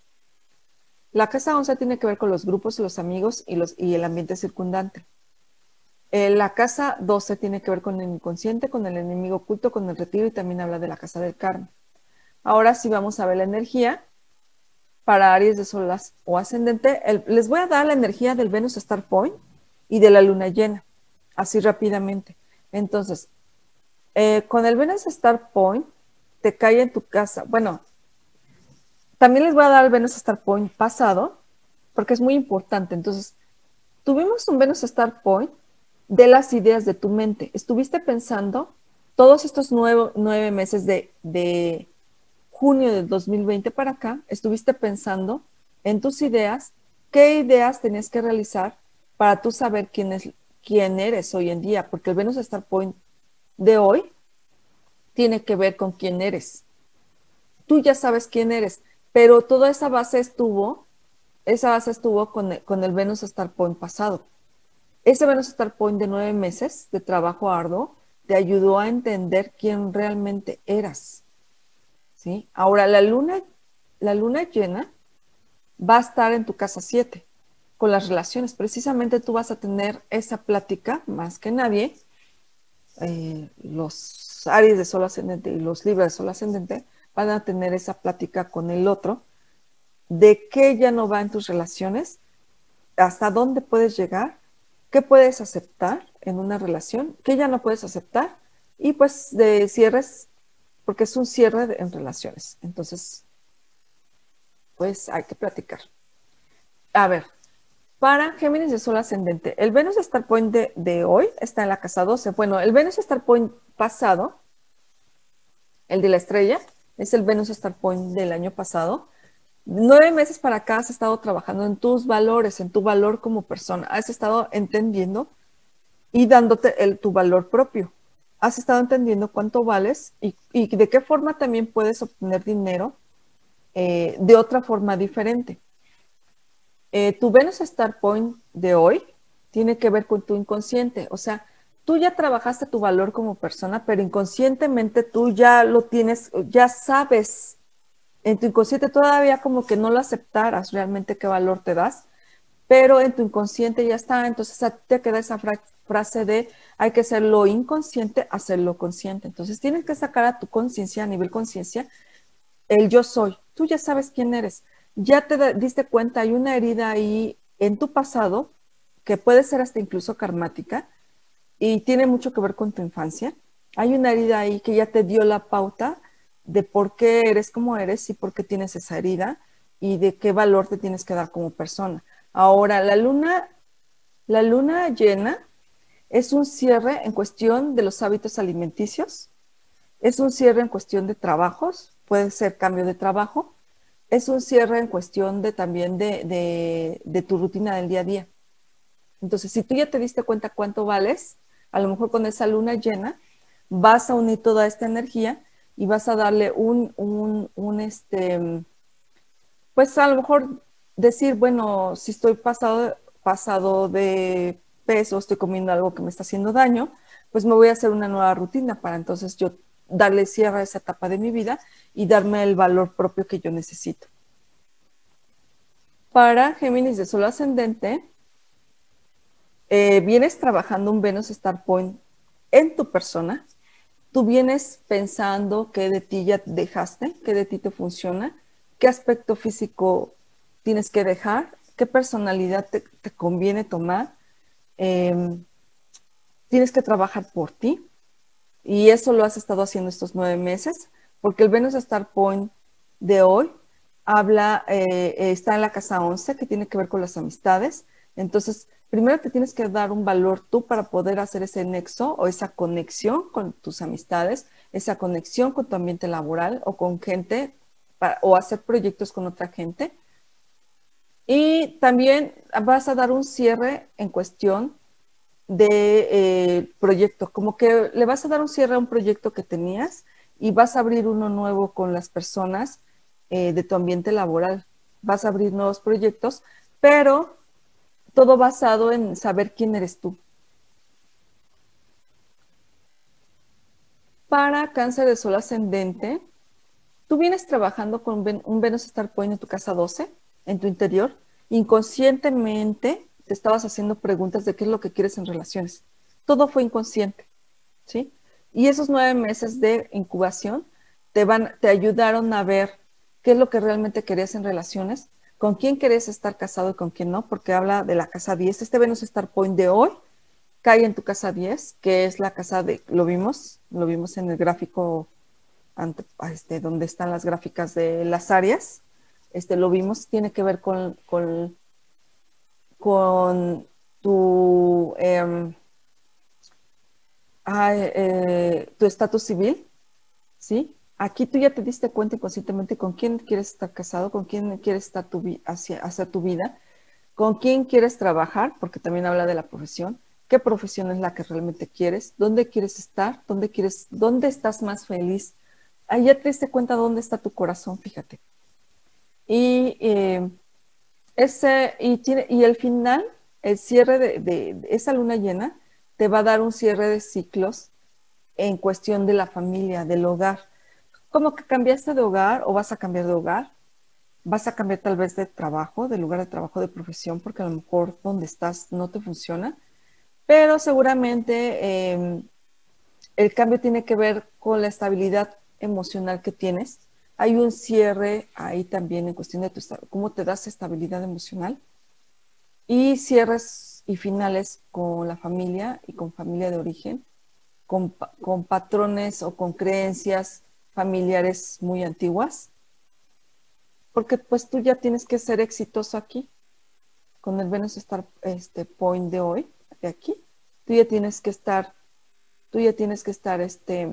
La casa once tiene que ver con los grupos, los amigos y, los, y el ambiente circundante. Eh, la casa doce tiene que ver con el inconsciente, con el enemigo oculto, con el retiro y también habla de la casa del karma. Ahora sí vamos a ver la energía para Aries de Sol o ascendente. El, les voy a dar la energía del Venus Star Point y de la luna llena, así rápidamente. Entonces, eh, con el Venus Star Point te cae en tu casa, bueno, también les voy a dar el Venus Star Point pasado, porque es muy importante. Entonces, tuvimos un Venus Star Point de las ideas de tu mente. Estuviste pensando todos estos nueve, nueve meses de, de junio del dos mil veinte para acá, estuviste pensando en tus ideas, qué ideas tenías que realizar para tú saber quién, es, quién eres hoy en día, porque el Venus Star Point de hoy tiene que ver con quién eres. Tú ya sabes quién eres, pero toda esa base estuvo, esa base estuvo con el, con el Venus Star Point pasado. Ese Venus Star Point de nueve meses de trabajo arduo te ayudó a entender quién realmente eras. ¿Sí? Ahora, la luna, la luna llena va a estar en tu casa siete con las relaciones. Precisamente tú vas a tener esa plática más que nadie. Eh, los Aries de Sol ascendente y los Libra de Sol ascendente van a tener esa plática con el otro de qué ya no va en tus relaciones, hasta dónde puedes llegar, qué puedes aceptar en una relación, qué ya no puedes aceptar, y pues de cierres, porque es un cierre en relaciones. Entonces, pues hay que platicar. A ver, para Géminis de Sol ascendente, el Venus Star Point de, de hoy está en la casa doce. Bueno, el Venus Star Point pasado, el de la estrella, es el Venus Star Point del año pasado. Nueve meses para acá has estado trabajando en tus valores, en tu valor como persona. Has estado entendiendo y dándote el, tu valor propio. Has estado entendiendo cuánto vales y, y de qué forma también puedes obtener dinero eh, de otra forma diferente. Eh, tu Venus Star Point de hoy tiene que ver con tu inconsciente. O sea, tú ya trabajaste tu valor como persona, pero inconscientemente tú ya lo tienes, ya sabes en tu inconsciente todavía como que no lo aceptaras realmente qué valor te das, pero en tu inconsciente ya está. Entonces te queda esa fra frase de hay que hacerlo inconsciente, hacerlo consciente. Entonces tienes que sacar a tu conciencia, a nivel conciencia, el yo soy. Tú ya sabes quién eres. Ya te diste cuenta, hay una herida ahí en tu pasado que puede ser hasta incluso karmática y tiene mucho que ver con tu infancia. Hay una herida ahí que ya te dio la pauta de por qué eres como eres y por qué tienes esa herida y de qué valor te tienes que dar como persona. Ahora, la luna, la luna llena es un cierre en cuestión de los hábitos alimenticios, es un cierre en cuestión de trabajos, puede ser cambio de trabajo, es un cierre en cuestión de también de, de, de tu rutina del día a día. Entonces, si tú ya te diste cuenta cuánto vales, a lo mejor con esa luna llena, vas a unir toda esta energía y vas a darle un, un, un este, pues a lo mejor decir, bueno, si estoy pasado, pasado de peso, estoy comiendo algo que me está haciendo daño, pues me voy a hacer una nueva rutina para entonces yo darle cierre a esa etapa de mi vida y darme el valor propio que yo necesito. Para Géminis de Sol ascendente, eh, vienes trabajando un Venus Star Point en tu persona. Tú vienes pensando qué de ti ya dejaste, qué de ti te funciona, qué aspecto físico tienes que dejar, qué personalidad te, te conviene tomar. Eh, tienes que trabajar por ti y eso lo has estado haciendo estos nueve meses porque el Venus Star Point de hoy habla, eh, está en la casa once que tiene que ver con las amistades. Entonces, primero te tienes que dar un valor tú para poder hacer ese nexo o esa conexión con tus amistades, esa conexión con tu ambiente laboral o con gente para, o hacer proyectos con otra gente. Y también vas a dar un cierre en cuestión de eh, proyecto, como que le vas a dar un cierre a un proyecto que tenías y vas a abrir uno nuevo con las personas eh, de tu ambiente laboral. Vas a abrir nuevos proyectos, pero todo basado en saber quién eres tú. Para Cáncer de Sol ascendente, tú vienes trabajando con un Venus Star Point en tu casa doce, en tu interior. Inconscientemente te estabas haciendo preguntas de qué es lo que quieres en relaciones. Todo fue inconsciente, ¿sí? Y esos nueve meses de incubación te, van, te ayudaron a ver qué es lo que realmente querías en relaciones, con quién querías estar casado y con quién no, porque habla de la casa diez. Este Venus Star Point de hoy cae en tu casa diez, que es la casa de, lo vimos, lo vimos en el gráfico ante, este, donde están las gráficas de las áreas, este, lo vimos, tiene que ver con, con, con tu, eh, eh, tu estatus civil, ¿sí? Aquí tú ya te diste cuenta inconscientemente con quién quieres estar casado, con quién quieres estar tu, hacia, hacia tu vida, con quién quieres trabajar, porque también habla de la profesión, qué profesión es la que realmente quieres, dónde quieres estar, dónde quieres, dónde estás más feliz. Ahí ya te diste cuenta dónde está tu corazón, fíjate. Y, eh, ese, y, tiene, y el final, el cierre de, de, de esa luna llena, te va a dar un cierre de ciclos en cuestión de la familia, del hogar. Como que cambiaste de hogar o vas a cambiar de hogar, vas a cambiar tal vez de trabajo, de lugar de trabajo, de profesión, porque a lo mejor donde estás no te funciona, pero seguramente eh, el cambio tiene que ver con la estabilidad emocional que tienes. Hay un cierre ahí también en cuestión de tu, cómo te das estabilidad emocional y cierres y finales con la familia y con familia de origen, con, con patrones o con creencias familiares muy antiguas, porque pues tú ya tienes que ser exitoso aquí con el Venus Star este, Point de hoy, de aquí. Tú ya tienes que estar, tú ya tienes que estar, este,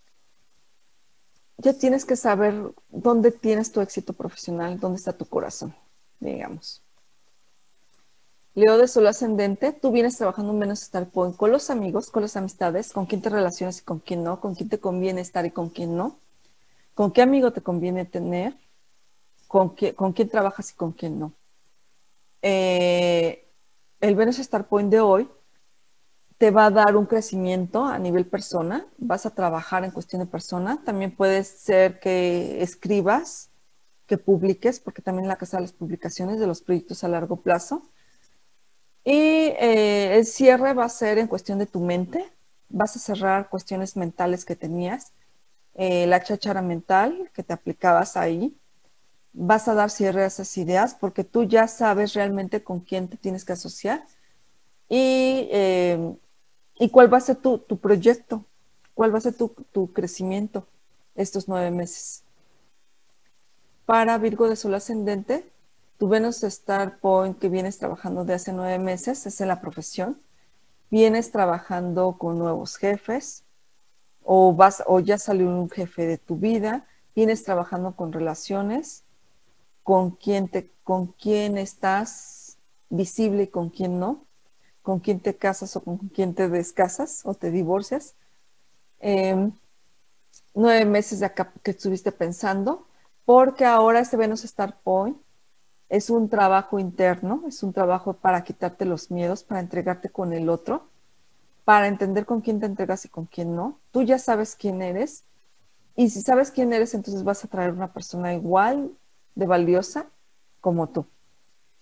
ya tienes que saber dónde tienes tu éxito profesional, dónde está tu corazón, digamos. Leo de Sol ascendente, tú vienes trabajando un Venus Star Point con los amigos, con las amistades, con quién te relacionas y con quién no, con quién te conviene estar y con quién no, con qué amigo te conviene tener, con, qué, con quién trabajas y con quién no. Eh, el Venus Star Point de hoy te va a dar un crecimiento a nivel persona, vas a trabajar en cuestión de persona, también puede ser que escribas, que publiques, porque también la casa de las publicaciones de los proyectos a largo plazo. Y eh, el cierre va a ser en cuestión de tu mente, vas a cerrar cuestiones mentales que tenías, eh, la cháchara mental que te aplicabas ahí, vas a dar cierre a esas ideas porque tú ya sabes realmente con quién te tienes que asociar y, eh, y cuál va a ser tu, tu proyecto, cuál va a ser tu, tu crecimiento estos nueve meses. Para Virgo de Sol ascendente, tu Venus Star Point que vienes trabajando de hace nueve meses es en la profesión. Vienes trabajando con nuevos jefes o, vas, o ya salió un jefe de tu vida. Vienes trabajando con relaciones, con quién, te, con quién estás visible y con quién no, con quién te casas o con quién te descasas o te divorcias. Eh, nueve meses de acá que estuviste pensando, porque ahora este Venus Star Point es un trabajo interno, es un trabajo para quitarte los miedos, para entregarte con el otro, para entender con quién te entregas y con quién no. Tú ya sabes quién eres y si sabes quién eres, entonces vas a traer una persona igual de valiosa como tú.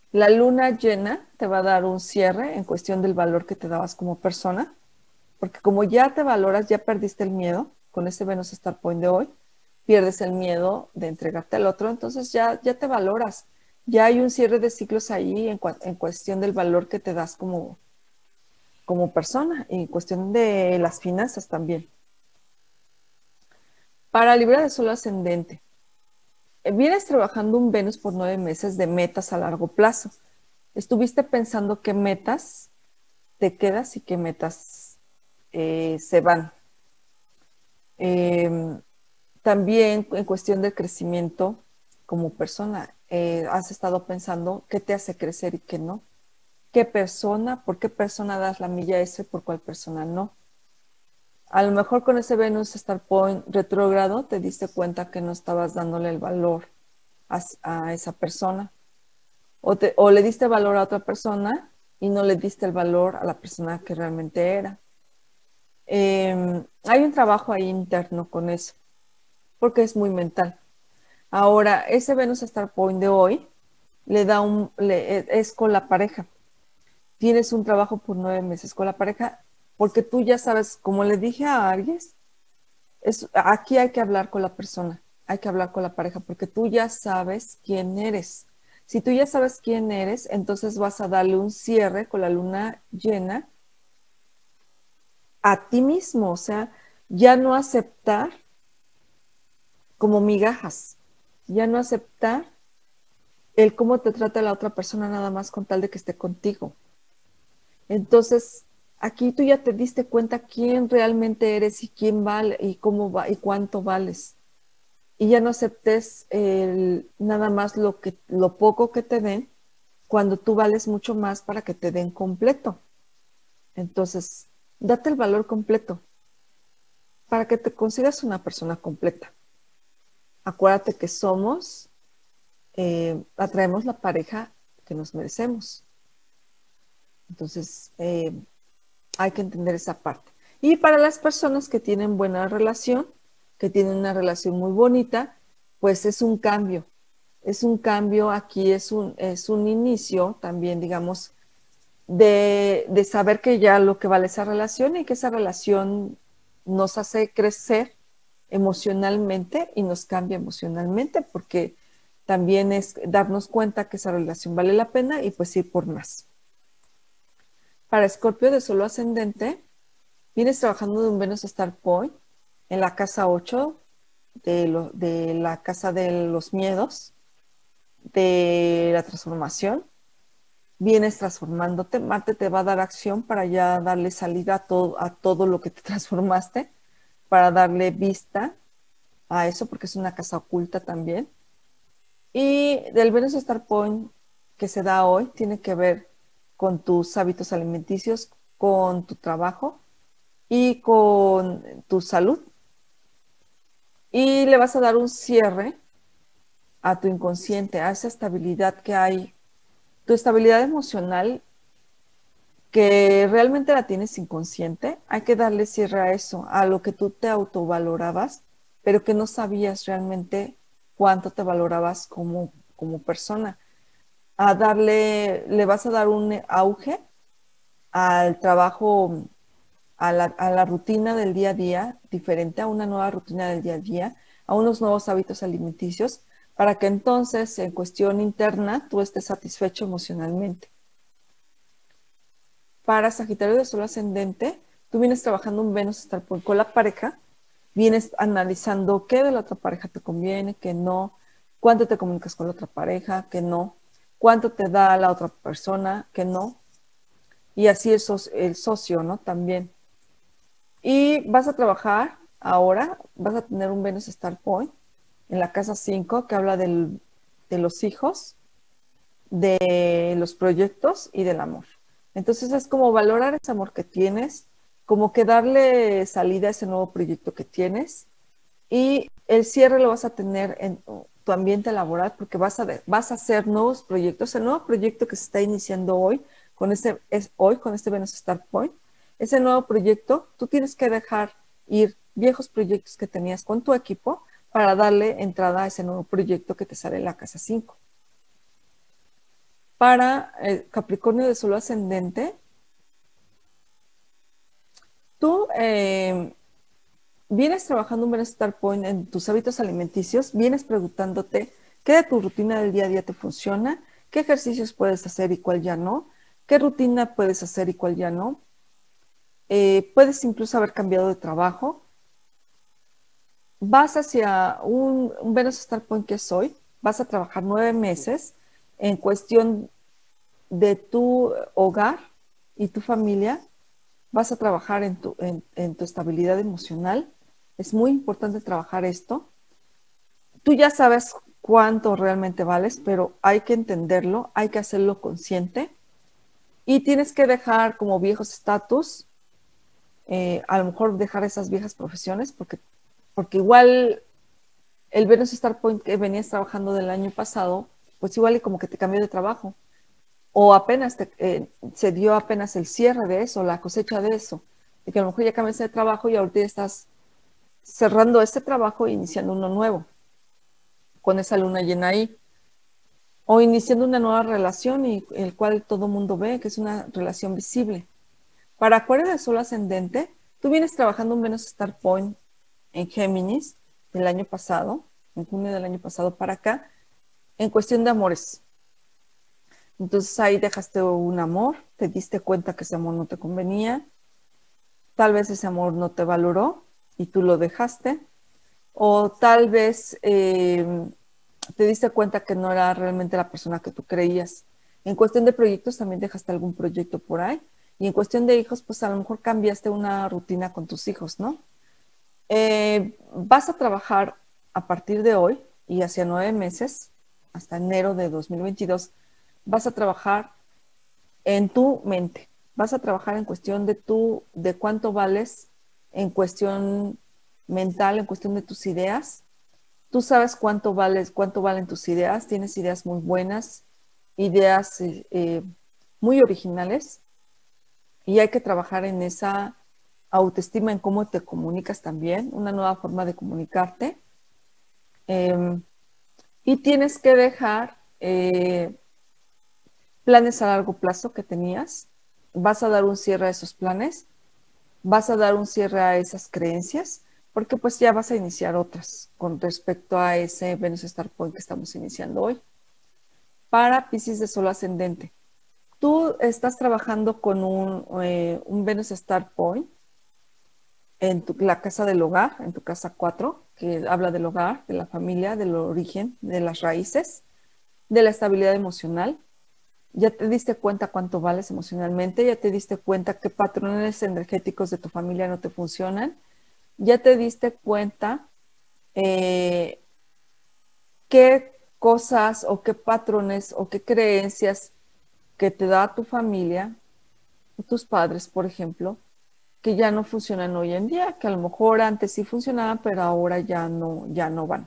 La luna llena te va a dar un cierre en cuestión del valor que te dabas como persona, porque como ya te valoras, ya perdiste el miedo con ese Venus Star Point de hoy, pierdes el miedo de entregarte al otro, entonces ya, ya te valoras. Ya hay un cierre de ciclos ahí en, en cuestión del valor que te das como, como persona y en cuestión de las finanzas también. Para Libra de Sol ascendente, vienes trabajando un Venus por nueve meses de metas a largo plazo. Estuviste pensando qué metas te quedas y qué metas eh, se van. Eh, también en cuestión del crecimiento como persona, eh, has estado pensando qué te hace crecer y qué no. ¿Qué persona, por qué persona das la milla ese, por cuál persona no? A lo mejor con ese Venus Star Point retrógrado te diste cuenta que no estabas dándole el valor a, a esa persona. O, te, o le diste valor a otra persona y no le diste el valor a la persona que realmente era. Eh, hay un trabajo ahí interno con eso, porque es muy mental. Ahora, ese Venus Star Point de hoy le da un, le, es con la pareja. Tienes un trabajo por nueve meses con la pareja, porque tú ya sabes, como le dije a Aries, es, aquí hay que hablar con la persona, hay que hablar con la pareja, porque tú ya sabes quién eres. Si tú ya sabes quién eres, entonces vas a darle un cierre con la luna llena a ti mismo, o sea, ya no aceptar como migajas, ya no aceptar el cómo te trata la otra persona nada más con tal de que esté contigo. Entonces, aquí tú ya te diste cuenta quién realmente eres y quién vale y cómo va y cuánto vales. Y ya no aceptes el, nada más lo, que, lo poco que te den cuando tú vales mucho más para que te den completo. Entonces, date el valor completo para que te consigas una persona completa. Acuérdate que somos, eh, atraemos la pareja que nos merecemos. Entonces, eh, hay que entender esa parte. Y para las personas que tienen buena relación, que tienen una relación muy bonita, pues es un cambio. Es un cambio, aquí es un, es un inicio también, digamos, de, de saber que ya lo que vale esa relación y que esa relación nos hace crecer emocionalmente y nos cambia emocionalmente, porque también es darnos cuenta que esa relación vale la pena y pues ir por más. Para Escorpio de Sol ascendente, vienes trabajando de un Venus Star Point en la casa ocho de, lo, de la casa de los miedos, de la transformación. Vienes transformándote. Marte te va a dar acción para ya darle salida a todo, a todo lo que te transformaste, para darle vista a eso, porque es una casa oculta también. Y del Venus Star Point que se da hoy tiene que ver con tus hábitos alimenticios, con tu trabajo y con tu salud. Y le vas a dar un cierre a tu inconsciente, a esa estabilidad que hay, tu estabilidad emocional que realmente la tienes inconsciente. Hay que darle cierre a eso, a lo que tú te autovalorabas, pero que no sabías realmente cuánto te valorabas como, como persona. A darle, le vas a dar un auge al trabajo, a la, a la rutina del día a día, diferente a una nueva rutina del día a día, a unos nuevos hábitos alimenticios, para que entonces en cuestión interna tú estés satisfecho emocionalmente. Para Sagitario de Sol ascendente, tú vienes trabajando un Venus Star Point con la pareja, vienes analizando qué de la otra pareja te conviene, qué no, cuánto te comunicas con la otra pareja, qué no, cuánto te da la otra persona, qué no, y así el, so el socio, ¿no? También. Y vas a trabajar ahora, vas a tener un Venus Star Point en la casa cinco que habla del, de los hijos, de los proyectos y del amor. Entonces es como valorar ese amor que tienes, como que darle salida a ese nuevo proyecto que tienes y el cierre lo vas a tener en tu ambiente laboral porque vas a, vas a hacer nuevos proyectos. El nuevo proyecto que se está iniciando hoy, con este, es hoy con este Venus Star Point, ese nuevo proyecto, tú tienes que dejar ir viejos proyectos que tenías con tu equipo para darle entrada a ese nuevo proyecto que te sale en la casa cinco. para eh, Capricornio de Sol ascendente, tú eh, vienes trabajando un Bienestar Point en tus hábitos alimenticios, vienes preguntándote qué de tu rutina del día a día te funciona, qué ejercicios puedes hacer y cuál ya no, qué rutina puedes hacer y cuál ya no. Eh, puedes incluso haber cambiado de trabajo. Vas hacia un, un Bienestar Point que es hoy, vas a trabajar nueve meses en cuestión de tu hogar y tu familia, vas a trabajar en tu, en, en tu estabilidad emocional. Es muy importante trabajar esto. Tú ya sabes cuánto realmente vales, pero hay que entenderlo, hay que hacerlo consciente y tienes que dejar como viejos estatus, eh, a lo mejor dejar esas viejas profesiones, porque, porque igual el Venus Star Point que venías trabajando del año pasado, pues igual y como que te cambió de trabajo. O apenas te, eh, se dio apenas el cierre de eso, la cosecha de eso, de que a lo mejor ya cambiaste de trabajo y ahorita ya estás cerrando este trabajo e iniciando uno nuevo, con esa luna llena ahí. O iniciando una nueva relación y el cual todo mundo ve que es una relación visible. Para Acuario de Sol ascendente, tú vienes trabajando un Venus Star Point en Géminis del año pasado, en junio del año pasado para acá, en cuestión de amores. Entonces ahí dejaste un amor, te diste cuenta que ese amor no te convenía, tal vez ese amor no te valoró y tú lo dejaste, o tal vez eh, te diste cuenta que no era realmente la persona que tú creías. En cuestión de proyectos también dejaste algún proyecto por ahí, y en cuestión de hijos, pues a lo mejor cambiaste una rutina con tus hijos, ¿no? Eh, vas a trabajar a partir de hoy y hacia nueve meses, hasta enero de dos mil veintidós, vas a trabajar en tu mente. Vas a trabajar en cuestión de tu, de cuánto vales, en cuestión mental, en cuestión de tus ideas. Tú sabes cuánto vales, cuánto valen tus ideas. Tienes ideas muy buenas, ideas eh, eh, muy originales, y hay que trabajar en esa autoestima, en cómo te comunicas también, una nueva forma de comunicarte. Eh, y tienes que dejar eh, planes a largo plazo que tenías, vas a dar un cierre a esos planes, vas a dar un cierre a esas creencias, porque pues ya vas a iniciar otras con respecto a ese Venus Star Point que estamos iniciando hoy. Para Piscis de Sol ascendente, tú estás trabajando con un, eh, un Venus Star Point en tu, la casa del hogar, en tu casa cuatro, que habla del hogar, de la familia, del origen, de las raíces, de la estabilidad emocional. Ya te diste cuenta cuánto vales emocionalmente, ya te diste cuenta qué patrones energéticos de tu familia no te funcionan, ya te diste cuenta eh, qué cosas o qué patrones o qué creencias que te da tu familia, tus padres, por ejemplo, que ya no funcionan hoy en día, que a lo mejor antes sí funcionaban, pero ahora ya no, ya no van.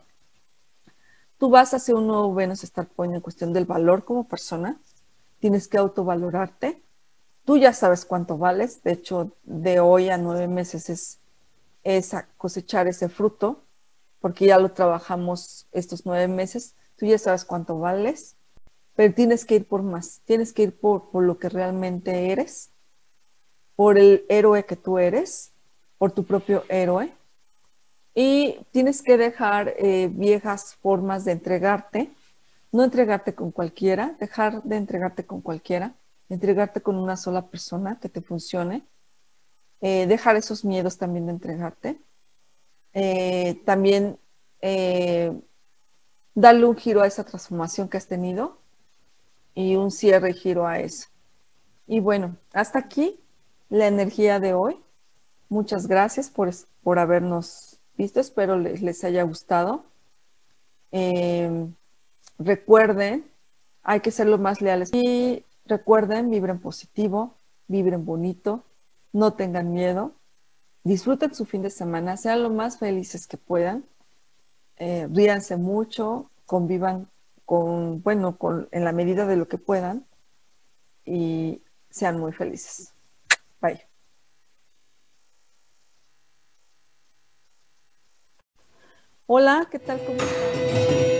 Tú vas hacia un nuevo Venus Star Point en cuestión del valor como persona, tienes que autovalorarte. Tú ya sabes cuánto vales, de hecho, de hoy a nueve meses es, es cosechar ese fruto, porque ya lo trabajamos estos nueve meses, tú ya sabes cuánto vales, pero tienes que ir por más, tienes que ir por, por lo que realmente eres, por el héroe que tú eres, por tu propio héroe, y tienes que dejar eh, viejas formas de entregarte, no entregarte con cualquiera, dejar de entregarte con cualquiera, entregarte con una sola persona que te funcione, eh, dejar esos miedos también de entregarte, eh, también eh, darle un giro a esa transformación que has tenido y un cierre y giro a eso. Y bueno, hasta aquí la energía de hoy. Muchas gracias por, por habernos visto, espero les, les haya gustado. Eh, recuerden, hay que ser lo más leales. Y recuerden, vibren positivo, vibren bonito, no tengan miedo, disfruten su fin de semana, sean lo más felices que puedan, eh, ríanse mucho, convivan con, bueno, con, en la medida de lo que puedan y sean muy felices. Bye. Hola, ¿qué tal? ¿Cómo están?